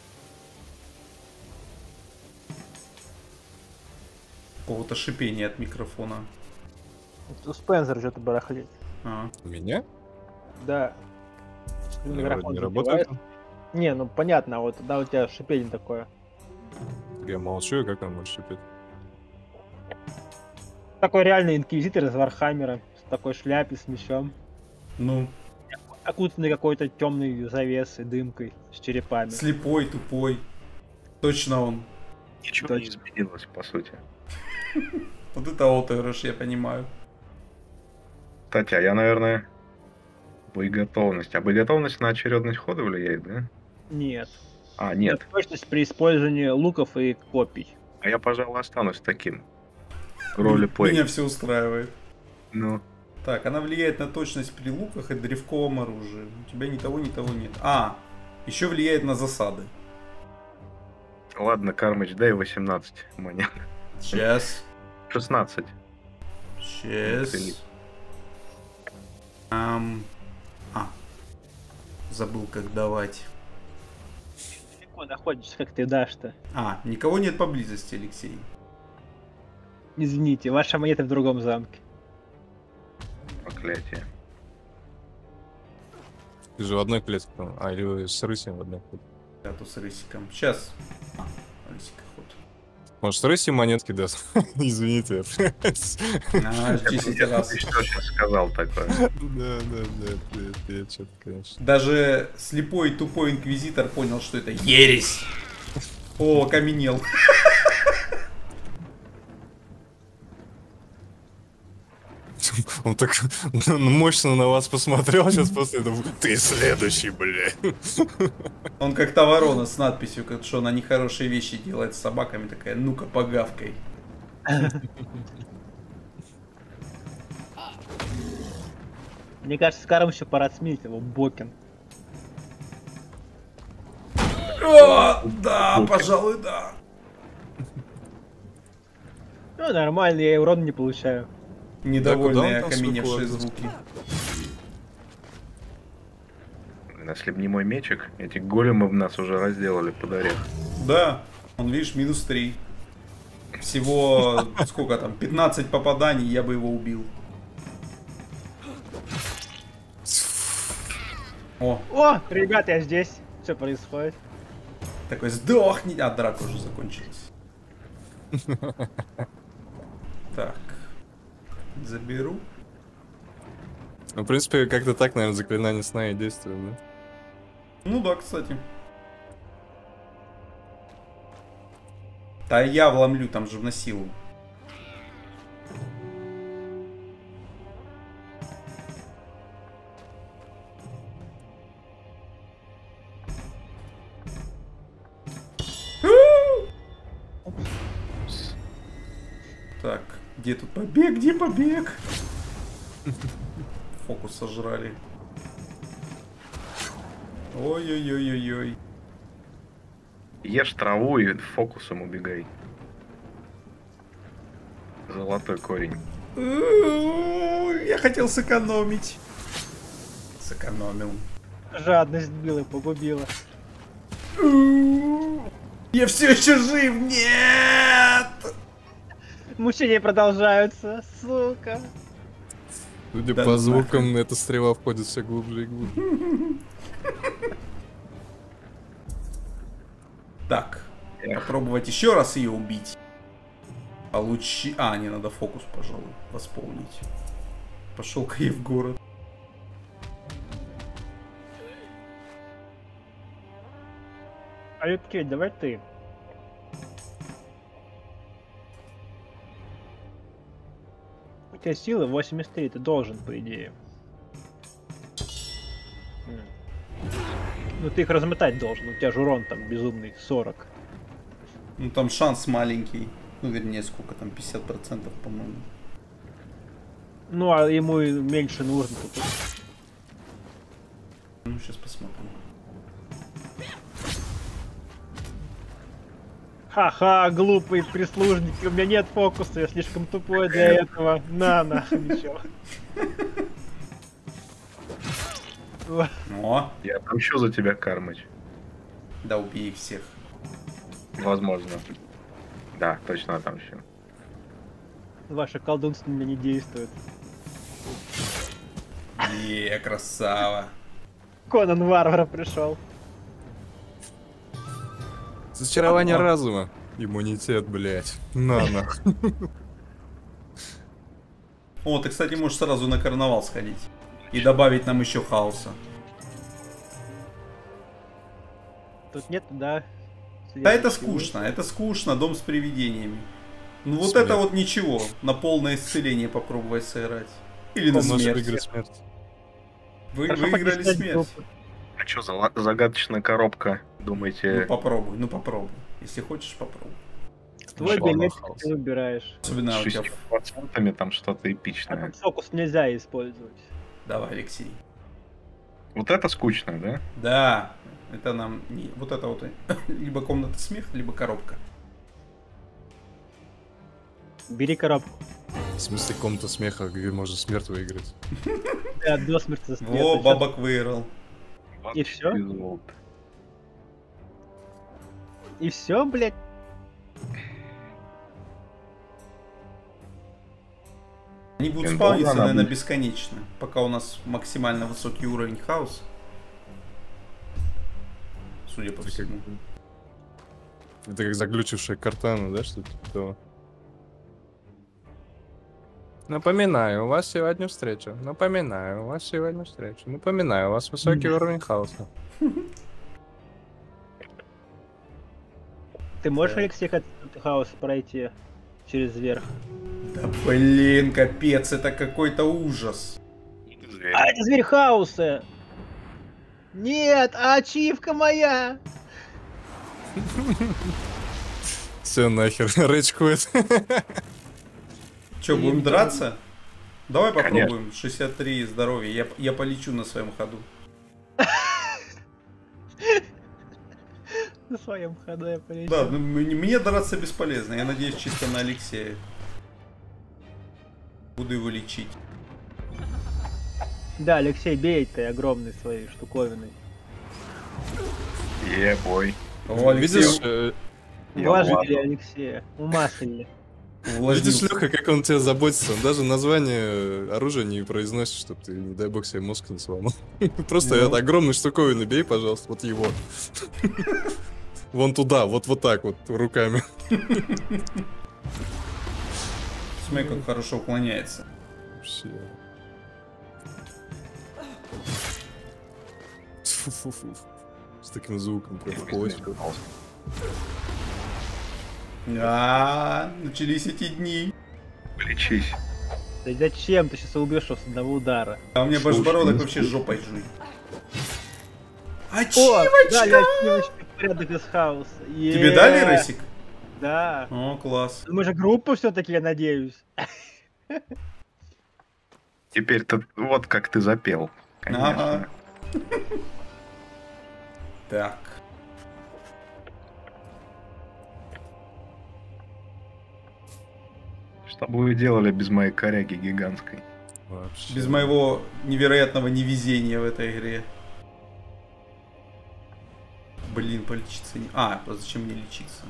Какого-то шипения от микрофона. У Спенсера что-то барахлит. А. Меня? Да. Вроде Микрофон не запивает. работает. Не, ну понятно, а вот тогда у тебя шипение такое. Я молчу, и как он может шипеть? Такой реальный инквизитор из Вархаммера. С такой шляпой, с мечом. Ну, Окутанный какой-то темной завесой, дымкой, с черепами. слепой, тупой. Точно он. Ничего не изменилось, по сути. Вот это отыгрыш, я понимаю. Кстати, а я, наверное, боеготовность. А боеготовность на очередность хода влияет, да? Нет. А, нет. Точность при использовании луков и копий. А я, пожалуй, останусь таким. Ролеплей. Меня все устраивает. Ну, Так, она влияет на точность при луках и древковом оружии. У тебя ни того нет. А, еще влияет на засады. ладно, Кармыч, дай 18 монет. Сейчас. 16. Сейчас. Забыл, как давать. Далеко находишься, как ты дашь-то. А, никого нет поблизости, Алексей. Извините, ваша монета в другом замке. Проклятие. Ты же в одной клетке, по-моему. А, или с рысью в одной клетке. Я тут с рысиком. Сейчас. Рысика ход. Может, рыси монетки даст? Извините. А, 10 раз. Ты что сейчас сказал такое? Да, я что-то, конечно. Даже слепой и тупой инквизитор понял, что это ересь. О, окаменел. Он так мощно на вас посмотрел сейчас после этого. Ты следующий, бля. Он как та ворона с надписью, что она нехорошие вещи делает с собаками, такая, ну-ка, погавкой. Мне кажется, Скаром еще пора сменить его Бокин. О, да, пожалуй, да. Ну, нормально, я и урона не получаю. Недовольные Да, куда он там окаменевшие свой звуки. Если бы не мой мечик, эти големы в нас уже разделали под орех. Да, он, видишь, минус 3. Всего, сколько там, 15 попаданий, я бы его убил. О, О, ребят, я здесь. Что происходит? такой, сдохни. А, драка уже закончилась. Так. Заберу. Ну, в принципе, как-то так, наверное, заклинание сна и действует, да? Ну да, кстати. Да я вломлю, там же на силу. Так, где тут побег? Где побег? Фокус сожрали. Ой-ой-ой-ой-ой. Ешь траву и фокусом убегай. Золотой корень. Я хотел сэкономить. Сэкономил. Жадность била, погубила. Я все еще жив! Нет! Мучения продолжаются, сука. Судя Да по ну звукам, эта стрела входит все глубже и глубже. Так, попробовать еще раз ее убить. Получи... А, не, надо фокус, пожалуй, восполнить. Пошел-ка ей в город. Алексей, давай ты. У тебя сила 83, ты должен, по идее. Ну ты их разметать должен, у тебя же урон там безумный, 40. Ну там шанс маленький. Ну, вернее, сколько там, 50%, по-моему. Ну а ему и меньше нужно. Тут. Ну, сейчас посмотрим. Ха-ха, глупые прислужники, у меня нет фокуса, я слишком тупой для этого. На, ничего. О, Я отомщу за тебя, Кармыч. да убей их всех. Возможно. Да, точно отомщу. Ваше колдунство на меня не действует. Красава. Конан Варвара пришел. Зачарование разума. Иммунитет, блядь. На. О, ты, кстати, можешь сразу на карнавал сходить. И добавить нам еще хаоса. Тут нет, да? Да это скучно, дом с привидениями. Ну вот Смерть. это вот ничего, на полное исцеление попробовать сыграть. Или на Можешь смерть. выиграть смерть. Вы Хорошо, выиграли поднять смерть. группу. А что за загадочная коробка? Ну Думаете, попробуй. Если хочешь, попробуй. Твой Шалом, билет хаос. ты выбираешь. Особенно с у тебя... 6% там что-то А эпичное? тут фокус нельзя использовать. Давай, Алексей. Вот это скучно, да? Да, это нам не... Вот это вот либо комната смеха, либо коробка. Бери коробку. В смысле, комната смеха, где можно смерть выиграть. Да, до смерти за смерть. Во, бабок выиграл. И всё? Без золота. И все, блядь. Они будут Блин, спавниться, долго она наверное, будет? бесконечно. Пока у нас максимально высокий уровень хаоса. Судя по Это как, всему. это как заглючившая картана, да, что-то типа того. Напоминаю, у вас сегодня встреча. Напоминаю, у вас сегодня встреча. Напоминаю, у вас высокий уровень хаоса. Ты можешь, Да. Алексей, от хаоса пройти через верх? Да блин, капец, это какой-то ужас. Зверь. А, это зверь хаоса! Нет, а ачивка моя! Все нахер, рэдж квит. Че, будем драться? Давай Конечно. попробуем. 63 здоровья. Я полечу на своем ходу. На своем ходу я полечу. Да, ну, мне драться бесполезно. Я надеюсь чисто на Алексея. Буду его лечить. Да, Алексей, бей ты огромной своей штуковиной. Бой. О, Алексей Видишь, Уважили Алексея, умаслили. видишь, увлажнился. Леха, как он тебя заботится. Он даже название оружия не произносит, чтобы ты, не дай бог, себе мозг не сломал. Просто Ну. это огромную штуковину бей, пожалуйста, вот его. Вон туда, вот так вот, руками. Смотри, как хорошо уклоняется. Вообще. Фу-фу-фу. С таким звуком прям в почку. Начались эти дни. Лечись. Да зачем ты сейчас убьешь его с одного удара? А у меня Слушай, башбородок ну вообще жопой жуй. О, Ачивочка! дали ачивочки в порядок из хаоса. Тебе дали, Ресик? Да. О, класс. Мы же группа все-таки, я надеюсь. Теперь-то вот как ты запел. Конечно. Ага. Так. Что бы вы делали без моей коряги гигантской? Вообще. Без моего невероятного невезения в этой игре. Блин, полечиться не... А, зачем мне лечиться?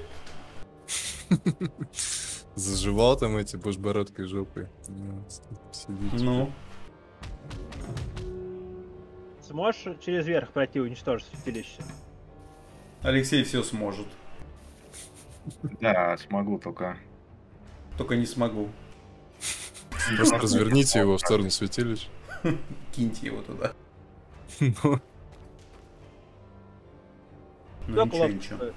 Заживал там эти башбородкой жопой. Сидите. Ну. Сможешь через верх пройти уничтожить святилище? Алексей все сможет. Да, смогу только. Только не смогу. Просто разверните его в сторону святилища. Киньте его туда. Ну, Ну Как ничего, ловко ничего. стоит.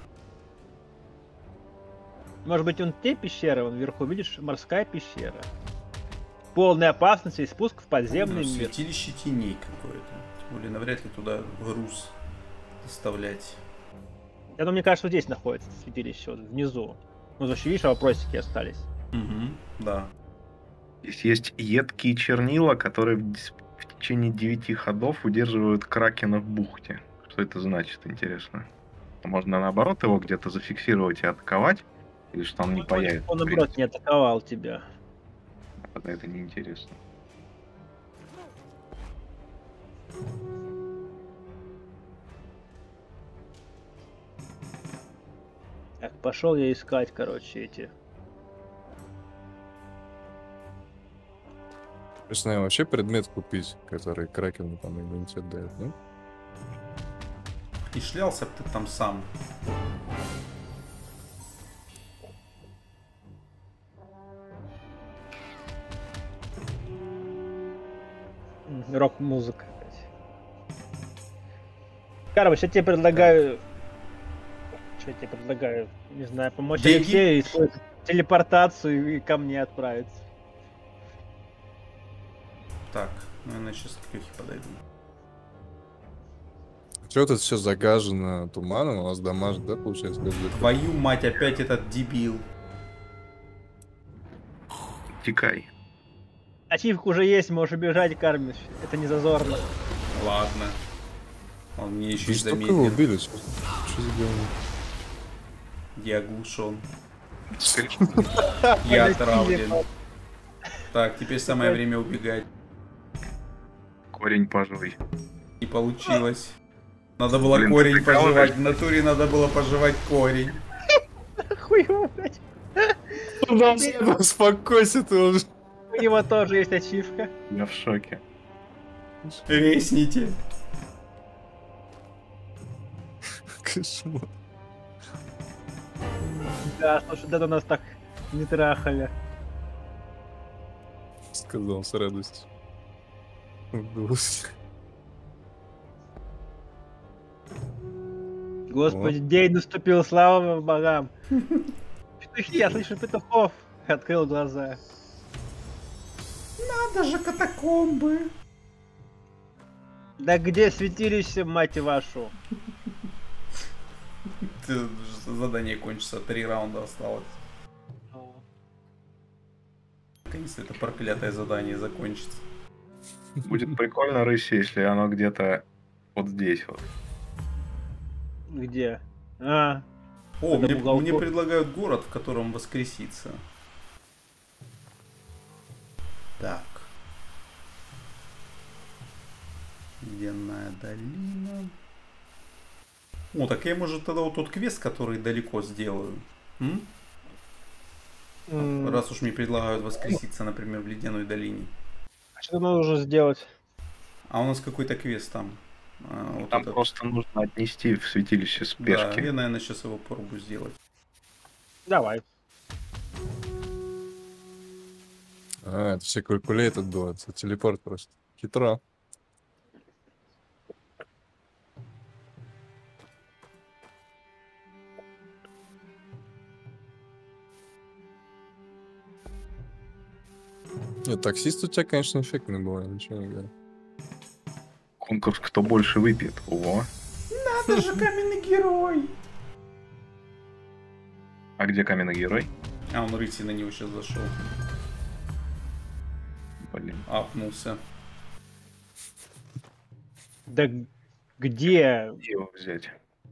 Может быть, он те пещеры, вон вверху, видишь, морская пещера. Полная опасности и спуск в подземный Ну, мир. святилище теней какое-то. Тем более, навряд ли туда груз доставлять. Это, мне кажется, здесь находится святилище, вот внизу. Ну, вообще, видишь, вопросики остались. Угу, да. Здесь есть едкие чернила, которые в течение 9 ходов удерживают кракена в бухте. Что это значит, интересно? Можно наоборот его где-то зафиксировать и атаковать, или что он не появится? Он, в наоборот, принципе? не атаковал тебя. Тогда это неинтересно. Так, пошел я искать, короче, эти. Точно, вообще предмет купить, который кракену там иммунитет дает, ну? И шлялся бы ты там сам. Рок-музыка. Короче, я тебе предлагаю... Что я тебе предлагаю? Не знаю, помочь Деньги? Алексею использовать телепортацию и ко мне отправиться. Так, наверное, сейчас к Лехе подойду. Чё тут все загажено туманом, у вас дамажит, да, получается? каждый ход? Твою мать, опять этот дебил. Тикай. Ачивка уже есть, можешь убежать, Кармиш. Это не зазорно. Ладно. Он мне еще и Вы только его замедлил. убили, что за говно? Я оглушен. Я отравлен. Так, теперь самое время убегать. Корень пожуй. Не получилось. Надо было Блин, корень ты прикалываешься? пожевать. В натуре надо было пожевать корень. Хуево, блядь. Успокойся ты уже. У него тоже есть ачивка. Я в шоке. Ресните. Кошмар. Да, слушай, да нас так не трахали. Сказал с радостью. Господи. Господи, день наступил, слава вам богам. Петухи, я слышу петухов. Открыл глаза. Надо же катакомбы. Да где святилище, мать вашу? Задание кончится, 3 раунда осталось. Наконец-то это проклятое задание закончится. Будет прикольно, Рыси, если оно где-то вот здесь вот. Где? А, О, Это мне, уголков. мне предлагают город, в котором воскреситься. Так. Ледяная долина. О, так я, может, тогда вот тот квест, который далеко сделаю. М? Раз уж мне предлагают воскреситься, например, в Ледяной долине. что нужно сделать? А у нас какой-то квест там. Вот Там этот. просто нужно отнести в святилище Да, спешки. я, наверное, сейчас его попробую сделать. Давай. А, это все калькулейтед было, это телепорт просто. Хитро. Нет, таксист у тебя, конечно, эффектный был, я ничего не говорю. Конкурс «Кто больше выпьет». О, Надо же, каменный герой! а где каменный герой? А, он рыси на него сейчас зашел. Блин. Апнулся. Да где? Где его взять?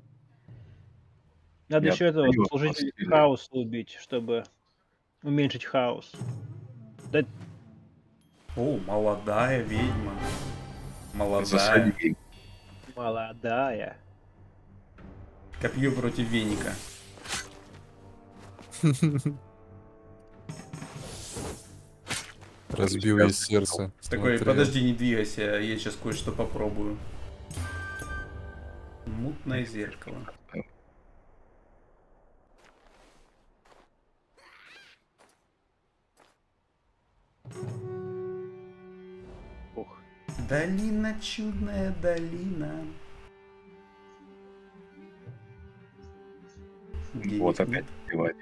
Надо Я еще этого отдаю служителя вас, хаоса убить, чтобы уменьшить хаос. Да О, молодая ведьма. Молодая. Засади. молодая. Копье против веника. Разбил ей сердце. Такой, Смотрел. подожди, не двигайся, я сейчас кое-что попробую. Мутное зеркало. Долина, чудная долина. Вот 9 опять минут. убивать.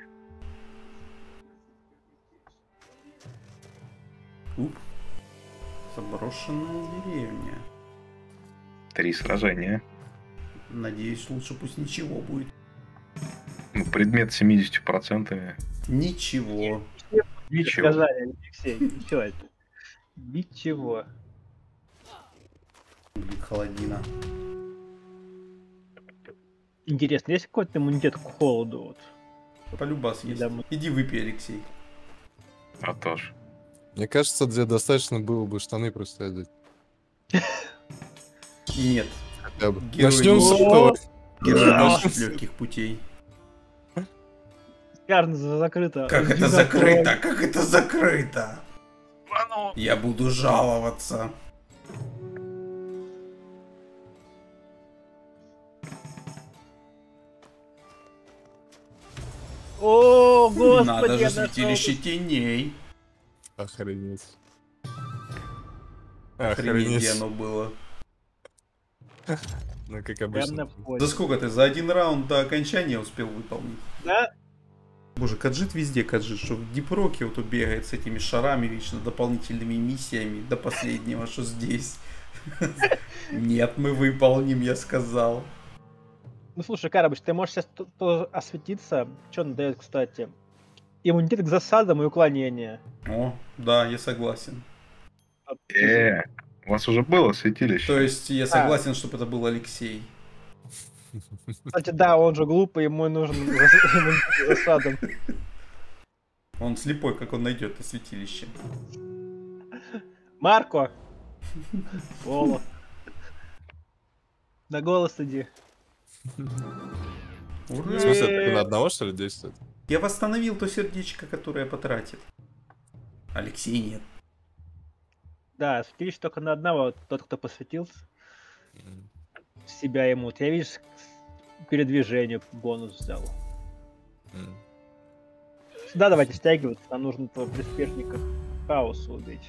Уп. Заброшенная деревня. 3 сражения. Надеюсь, лучше пусть ничего будет. Ну, предмет 70%. Ничего. Ничего. Сказали, Алексей, ничего это. Ничего. Блин, холодина. Интересно, есть какой-то иммунитет к холоду? Вот? Полюбас есть. Домой. Иди выпей, Алексей. А то ж. Мне кажется, тебе достаточно было бы штаны просто одеть. Нет. Хотя бы. Герой Начнем с не- этого. Герой Да. наших легких путей. Карн закрыто. Как это Дюна закрыто? Как это закрыто? А ну, Я буду жаловаться. О, господи, Надо же я нашел. святилище теней. Охренеть. Охренеть, где Охренеть. оно было. Ну, как Прям обычно. на поле. За сколько ты? За один раунд до окончания успел выполнить? Да? Боже, Каджит везде Каджит, что в Дипроке вот бегает с этими шарами вечно, дополнительными миссиями до последнего, что здесь. Нет, мы выполним, я сказал. Ну слушай, Карабыч, ты можешь сейчас тоже осветиться. Что он дает, кстати? Иммунитет к засадам и уклонение. О, да, я согласен. У вас уже было святилище? То есть я согласен, чтобы это был Алексей. Кстати, да, он же глупый, ему нужен иммунитет к засадам. Он слепой, как он найдет это святилище. Марко! Воло. На голос иди. В Ура! смысле, это на одного, что ли, действует? Я восстановил то сердечко, которое потратил. Алексей нет. Да, святилище только на одного, тот, кто посвятился. Себя ему. Я, видишь, к передвижению бонус взял. Сюда давайте стягиваться, нам нужно по приспешников хаоса убить.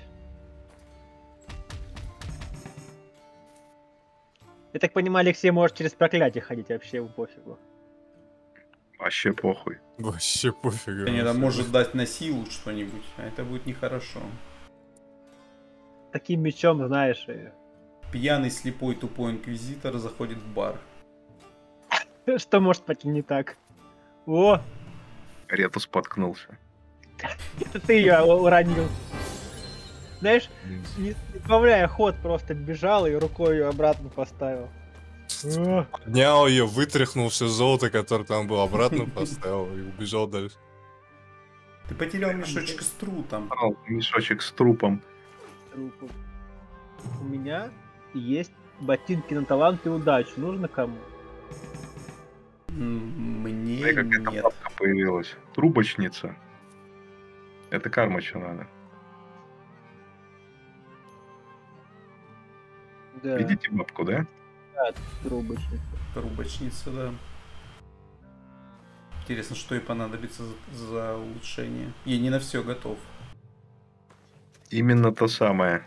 Я так понимаю, Алексей может через проклятие ходить, вообще ему пофигу. Вообще похуй. Вообще пофигу. Это может дать на силу что-нибудь, а это будет нехорошо. Таким мечом, знаешь, и... Пьяный, слепой, тупой инквизитор заходит в бар. что может пойти не так? О, Рету споткнулся. это ты ее уронил. Знаешь, не добавляя ход, просто бежал и рукой ее обратно поставил. О, Поднял ее, вытряхнул все золото, которое там было, обратно поставил и убежал дальше. Ты потерял мешочек с трутом. Брал мешочек с трупом. трупу. У меня есть ботинки на талант и удачу. Нужно кому? Мне Смотри, как эта нет. бабка появилась. Трубочница. Это карма, что надо. Да, Видите бабку, да? трубочник. Трубочница, да. Интересно, что ей понадобится за улучшение. Я не на все готов. Именно то самое.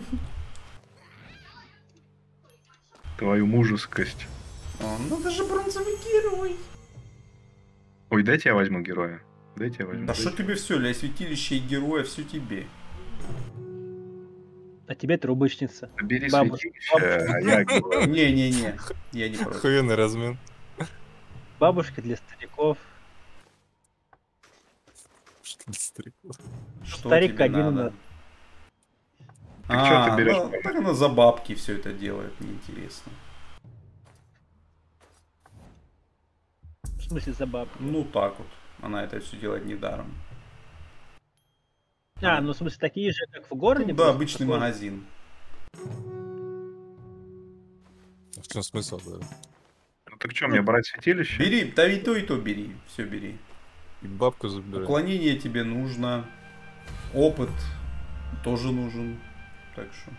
Твою мужескость. О, ну даже бронзовый герой. Ой, дайте я возьму героя. Дайте я возьму. Да что тебе все, для святилища и героя, все тебе. А тебе трубочница. Бери Бабушка. святилище, а я герой. Не-не-не, я не против. Охуенный размен. Бабушка для стариков. Что для стариков? Что Старик тебе один надо? надо. Так чё ты берёшь? Ну, так она за бабки все это делает, неинтересно. В смысле за бабку? Ну так вот, она это все делает недаром. А, ну в смысле такие же, как в городе? Ну, да, просто обычный такой- магазин. В чем смысл, да? Ну так что, мне брать святилище? Бери, да и то бери, все бери. И бабку забирай. Уклонение тебе нужно, опыт тоже нужен, так что...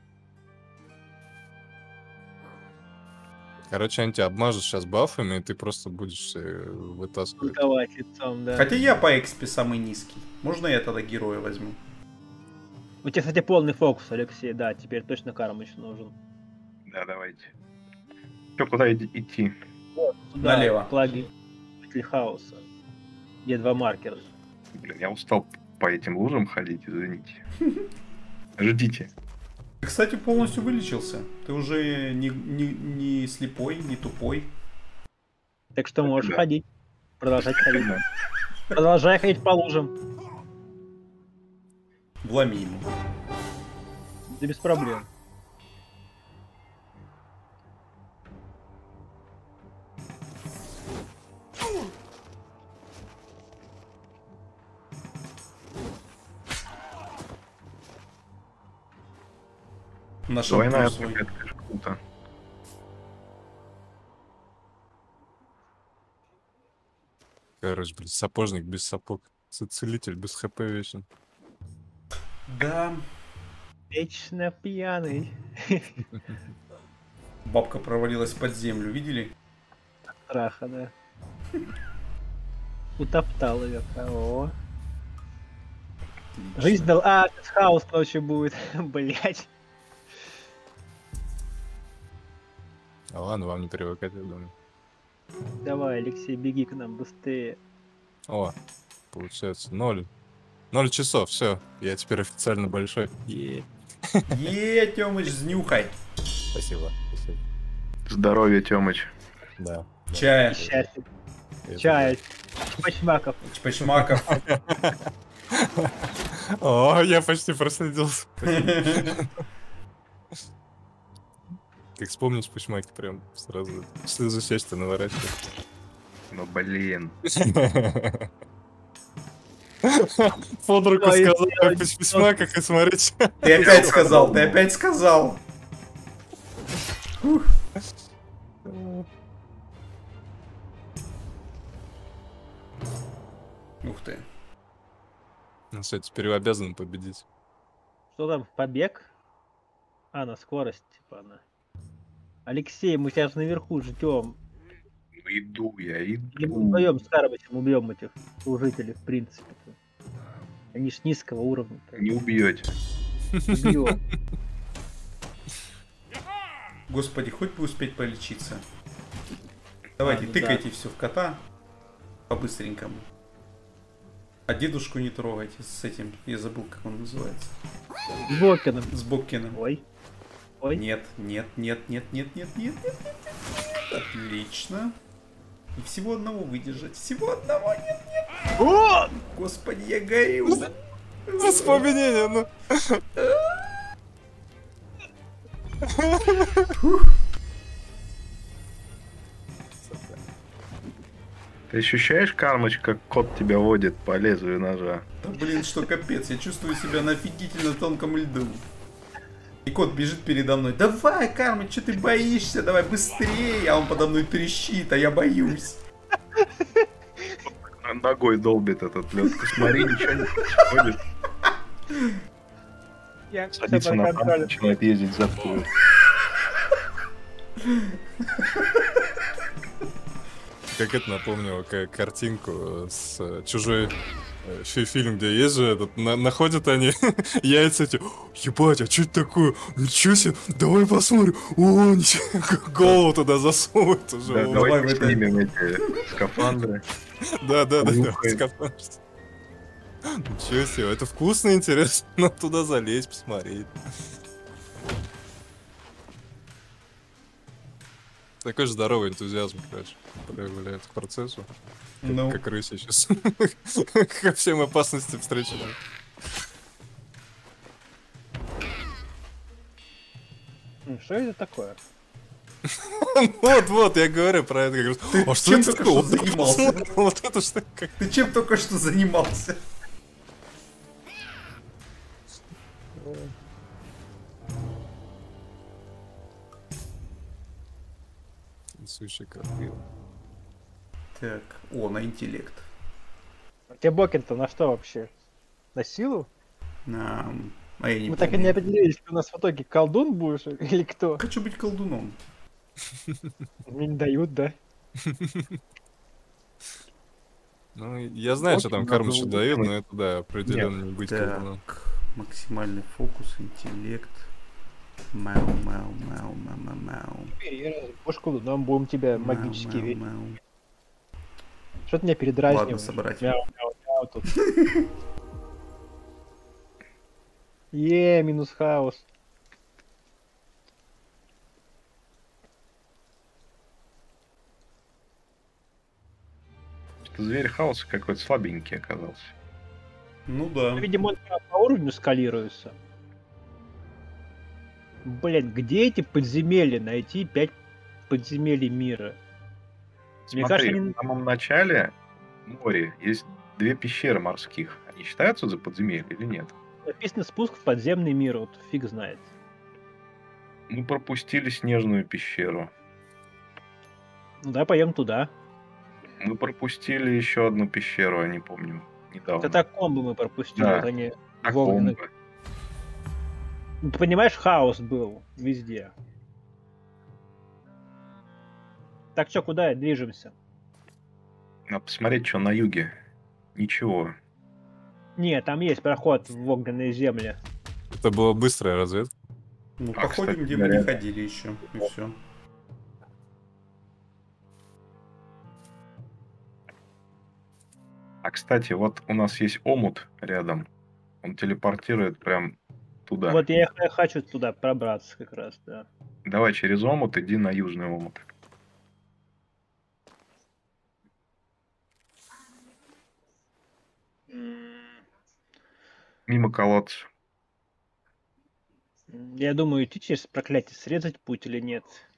Короче, они тебя обмажут сейчас бафами, и ты просто будешь вытаскивать. Давать лицом, да. Хотя я по экспе самый низкий. Можно я тогда героя возьму? У тебя, кстати, полный фокус, Алексей, да, теперь точно Кармыч нужен. Да, давайте. Что, куда идти? Туда, Налево. к плаги хаоса. Где 2 маркера. Блин, я устал по этим лужам ходить, извините. Ждите. Ты, кстати, полностью вылечился. Ты уже не слепой, не тупой. Так что можешь Да. ходить. Продолжать ходить. Продолжай ходить по лужам. Вломи ему. Да без проблем. Нашел Двойная плюс свой. отметка, круто. Короче, блин, сапожник без сапог. Целитель без хп вечен. Да. Вечно пьяный. Бабка провалилась под землю, видели? Страха, да. Утоптал ее. О. Жизнь дал. А, сейчас хаос ночью будет. Блять. А ладно, вам не привыкать, я думаю. Давай, Алексей, беги к нам быстрее. О, получается 0 часов, все. Я теперь официально большой. Тёмыч, знюхай. Спасибо. Здоровья, Тёмыч. Да. Чая. Счастье. Это Чай. Чпачмаков. Чпачмаков. да. О, я почти проследил. Как вспомнить Пучмаки, прям сразу слезу сесть-то наворачивает. Ну, блин. Под руку Ой, сказал о ой, Пучмаках, и смотрите. Ты опять сказал, ты опять сказал. Ух ты. Ну все, теперь вы обязаны победить. Что там, побег? А, на скорость, типа она. Алексей, мы тебя же наверху ждем. Ну, иду я, Или мы иду. вдвоем с Карбычем убьем этих служителей, в принципе. Они ж низкого уровня. Не убьете. Убьем. Господи, хоть бы успеть полечиться. Давайте, ну тыкайте все в кота. По-быстренькому. А дедушку не трогайте с этим. Я забыл, как он называется. С Бокиным. С Боккиным. Ой. Ой. Нет, нет, нет, нет, нет, нет, нет, нет, нет. Отлично. И всего одного выдержать. Всего одного, нет, нет. О! Господи, я горю. Воспоминания, ну. Ты ощущаешь, Кармыч, как кот тебя водит по лезвию ножа? Да блин, что капец, я чувствую себя на офигительно тонком льду. И кот бежит передо мной. Давай, Кармен, что ты боишься? Давай быстрее. А он подо мной трещит, а я боюсь. Ногой долбит этот лед. Смотри, ничего не происходит. Я всё Садится под на танк, контролем. начинает ездить за тобой. Как это напомнило картинку с чужой фильм, где есть же этот, находят они яйца эти. Ебать, а что это такое? Ничего себе, давай посмотрим. О, ничего, голову туда засовывают уже. Да, О, давай давайте в это. снимем эти скафандры. Да. Нюхает. Скафандр. Ничего себе, это вкусно, интересно. Надо туда залезть, посмотреть. Такой же здоровый энтузиазм, короче, проявляет к процессу. Ну, Как рыси сейчас. Ко всем опасностям встречаем. Что это такое? Вот, я говорю про это. Как раз. А что чем это только такое? что Вот это занимался? посмотрим, вот это что? Как... ты чем только что занимался? Несущий крапива. Так, о, на интеллект. А тебе Бокин-то на что вообще? На силу? А я не Мы так и не помню. определились, ты у нас в итоге колдун будешь или кто? Хочу быть колдуном. Мне не дают, да? Ну, я знаю, что там Очень Кармычу надо дают, улучшить. но это, да, определенно не быть колдуном. Так, Максимальный фокус, интеллект. Мяу, мяу, мяу, мяу, мяу, мяу. Бошку, нам будем тебя Мяу, магически мяу, видеть. мяу. Что ты меня передразниваешь? Ладно, собрать. Мяу, мяу, мяу тут. Минус хаос. Что зверь хаоса какой-то слабенький оказался. Ну да. Видимо, он по уровню скалируется. Блин, где эти подземелья найти? 5 подземелий мира. Мне Смотри, кажется, они... в самом начале море есть 2 пещеры морских. Они считаются за подземелье или нет? Написано спуск в подземный мир, вот фиг знает. Мы пропустили снежную пещеру. Ну да, пойдем туда. Мы пропустили еще одну пещеру, я не помню, недавно. Катакомбы мы пропустили, Да, вот они Так, в огненных. Ну, ты понимаешь, хаос был везде. Так что, куда движемся? Надо посмотреть, что на юге. Ничего. Не, там есть проход в огненные земли. Это была быстрая разведка. Ну, А, походим, кстати где мы не говоря, ходили еще. И все. А, кстати, вот у нас есть омут рядом. Он телепортирует прям туда. Вот я хочу туда пробраться как раз, да. Давай через омут иди на южный омут. Мимо колодца. Я думаю, идти через проклятие срезать путь или нет.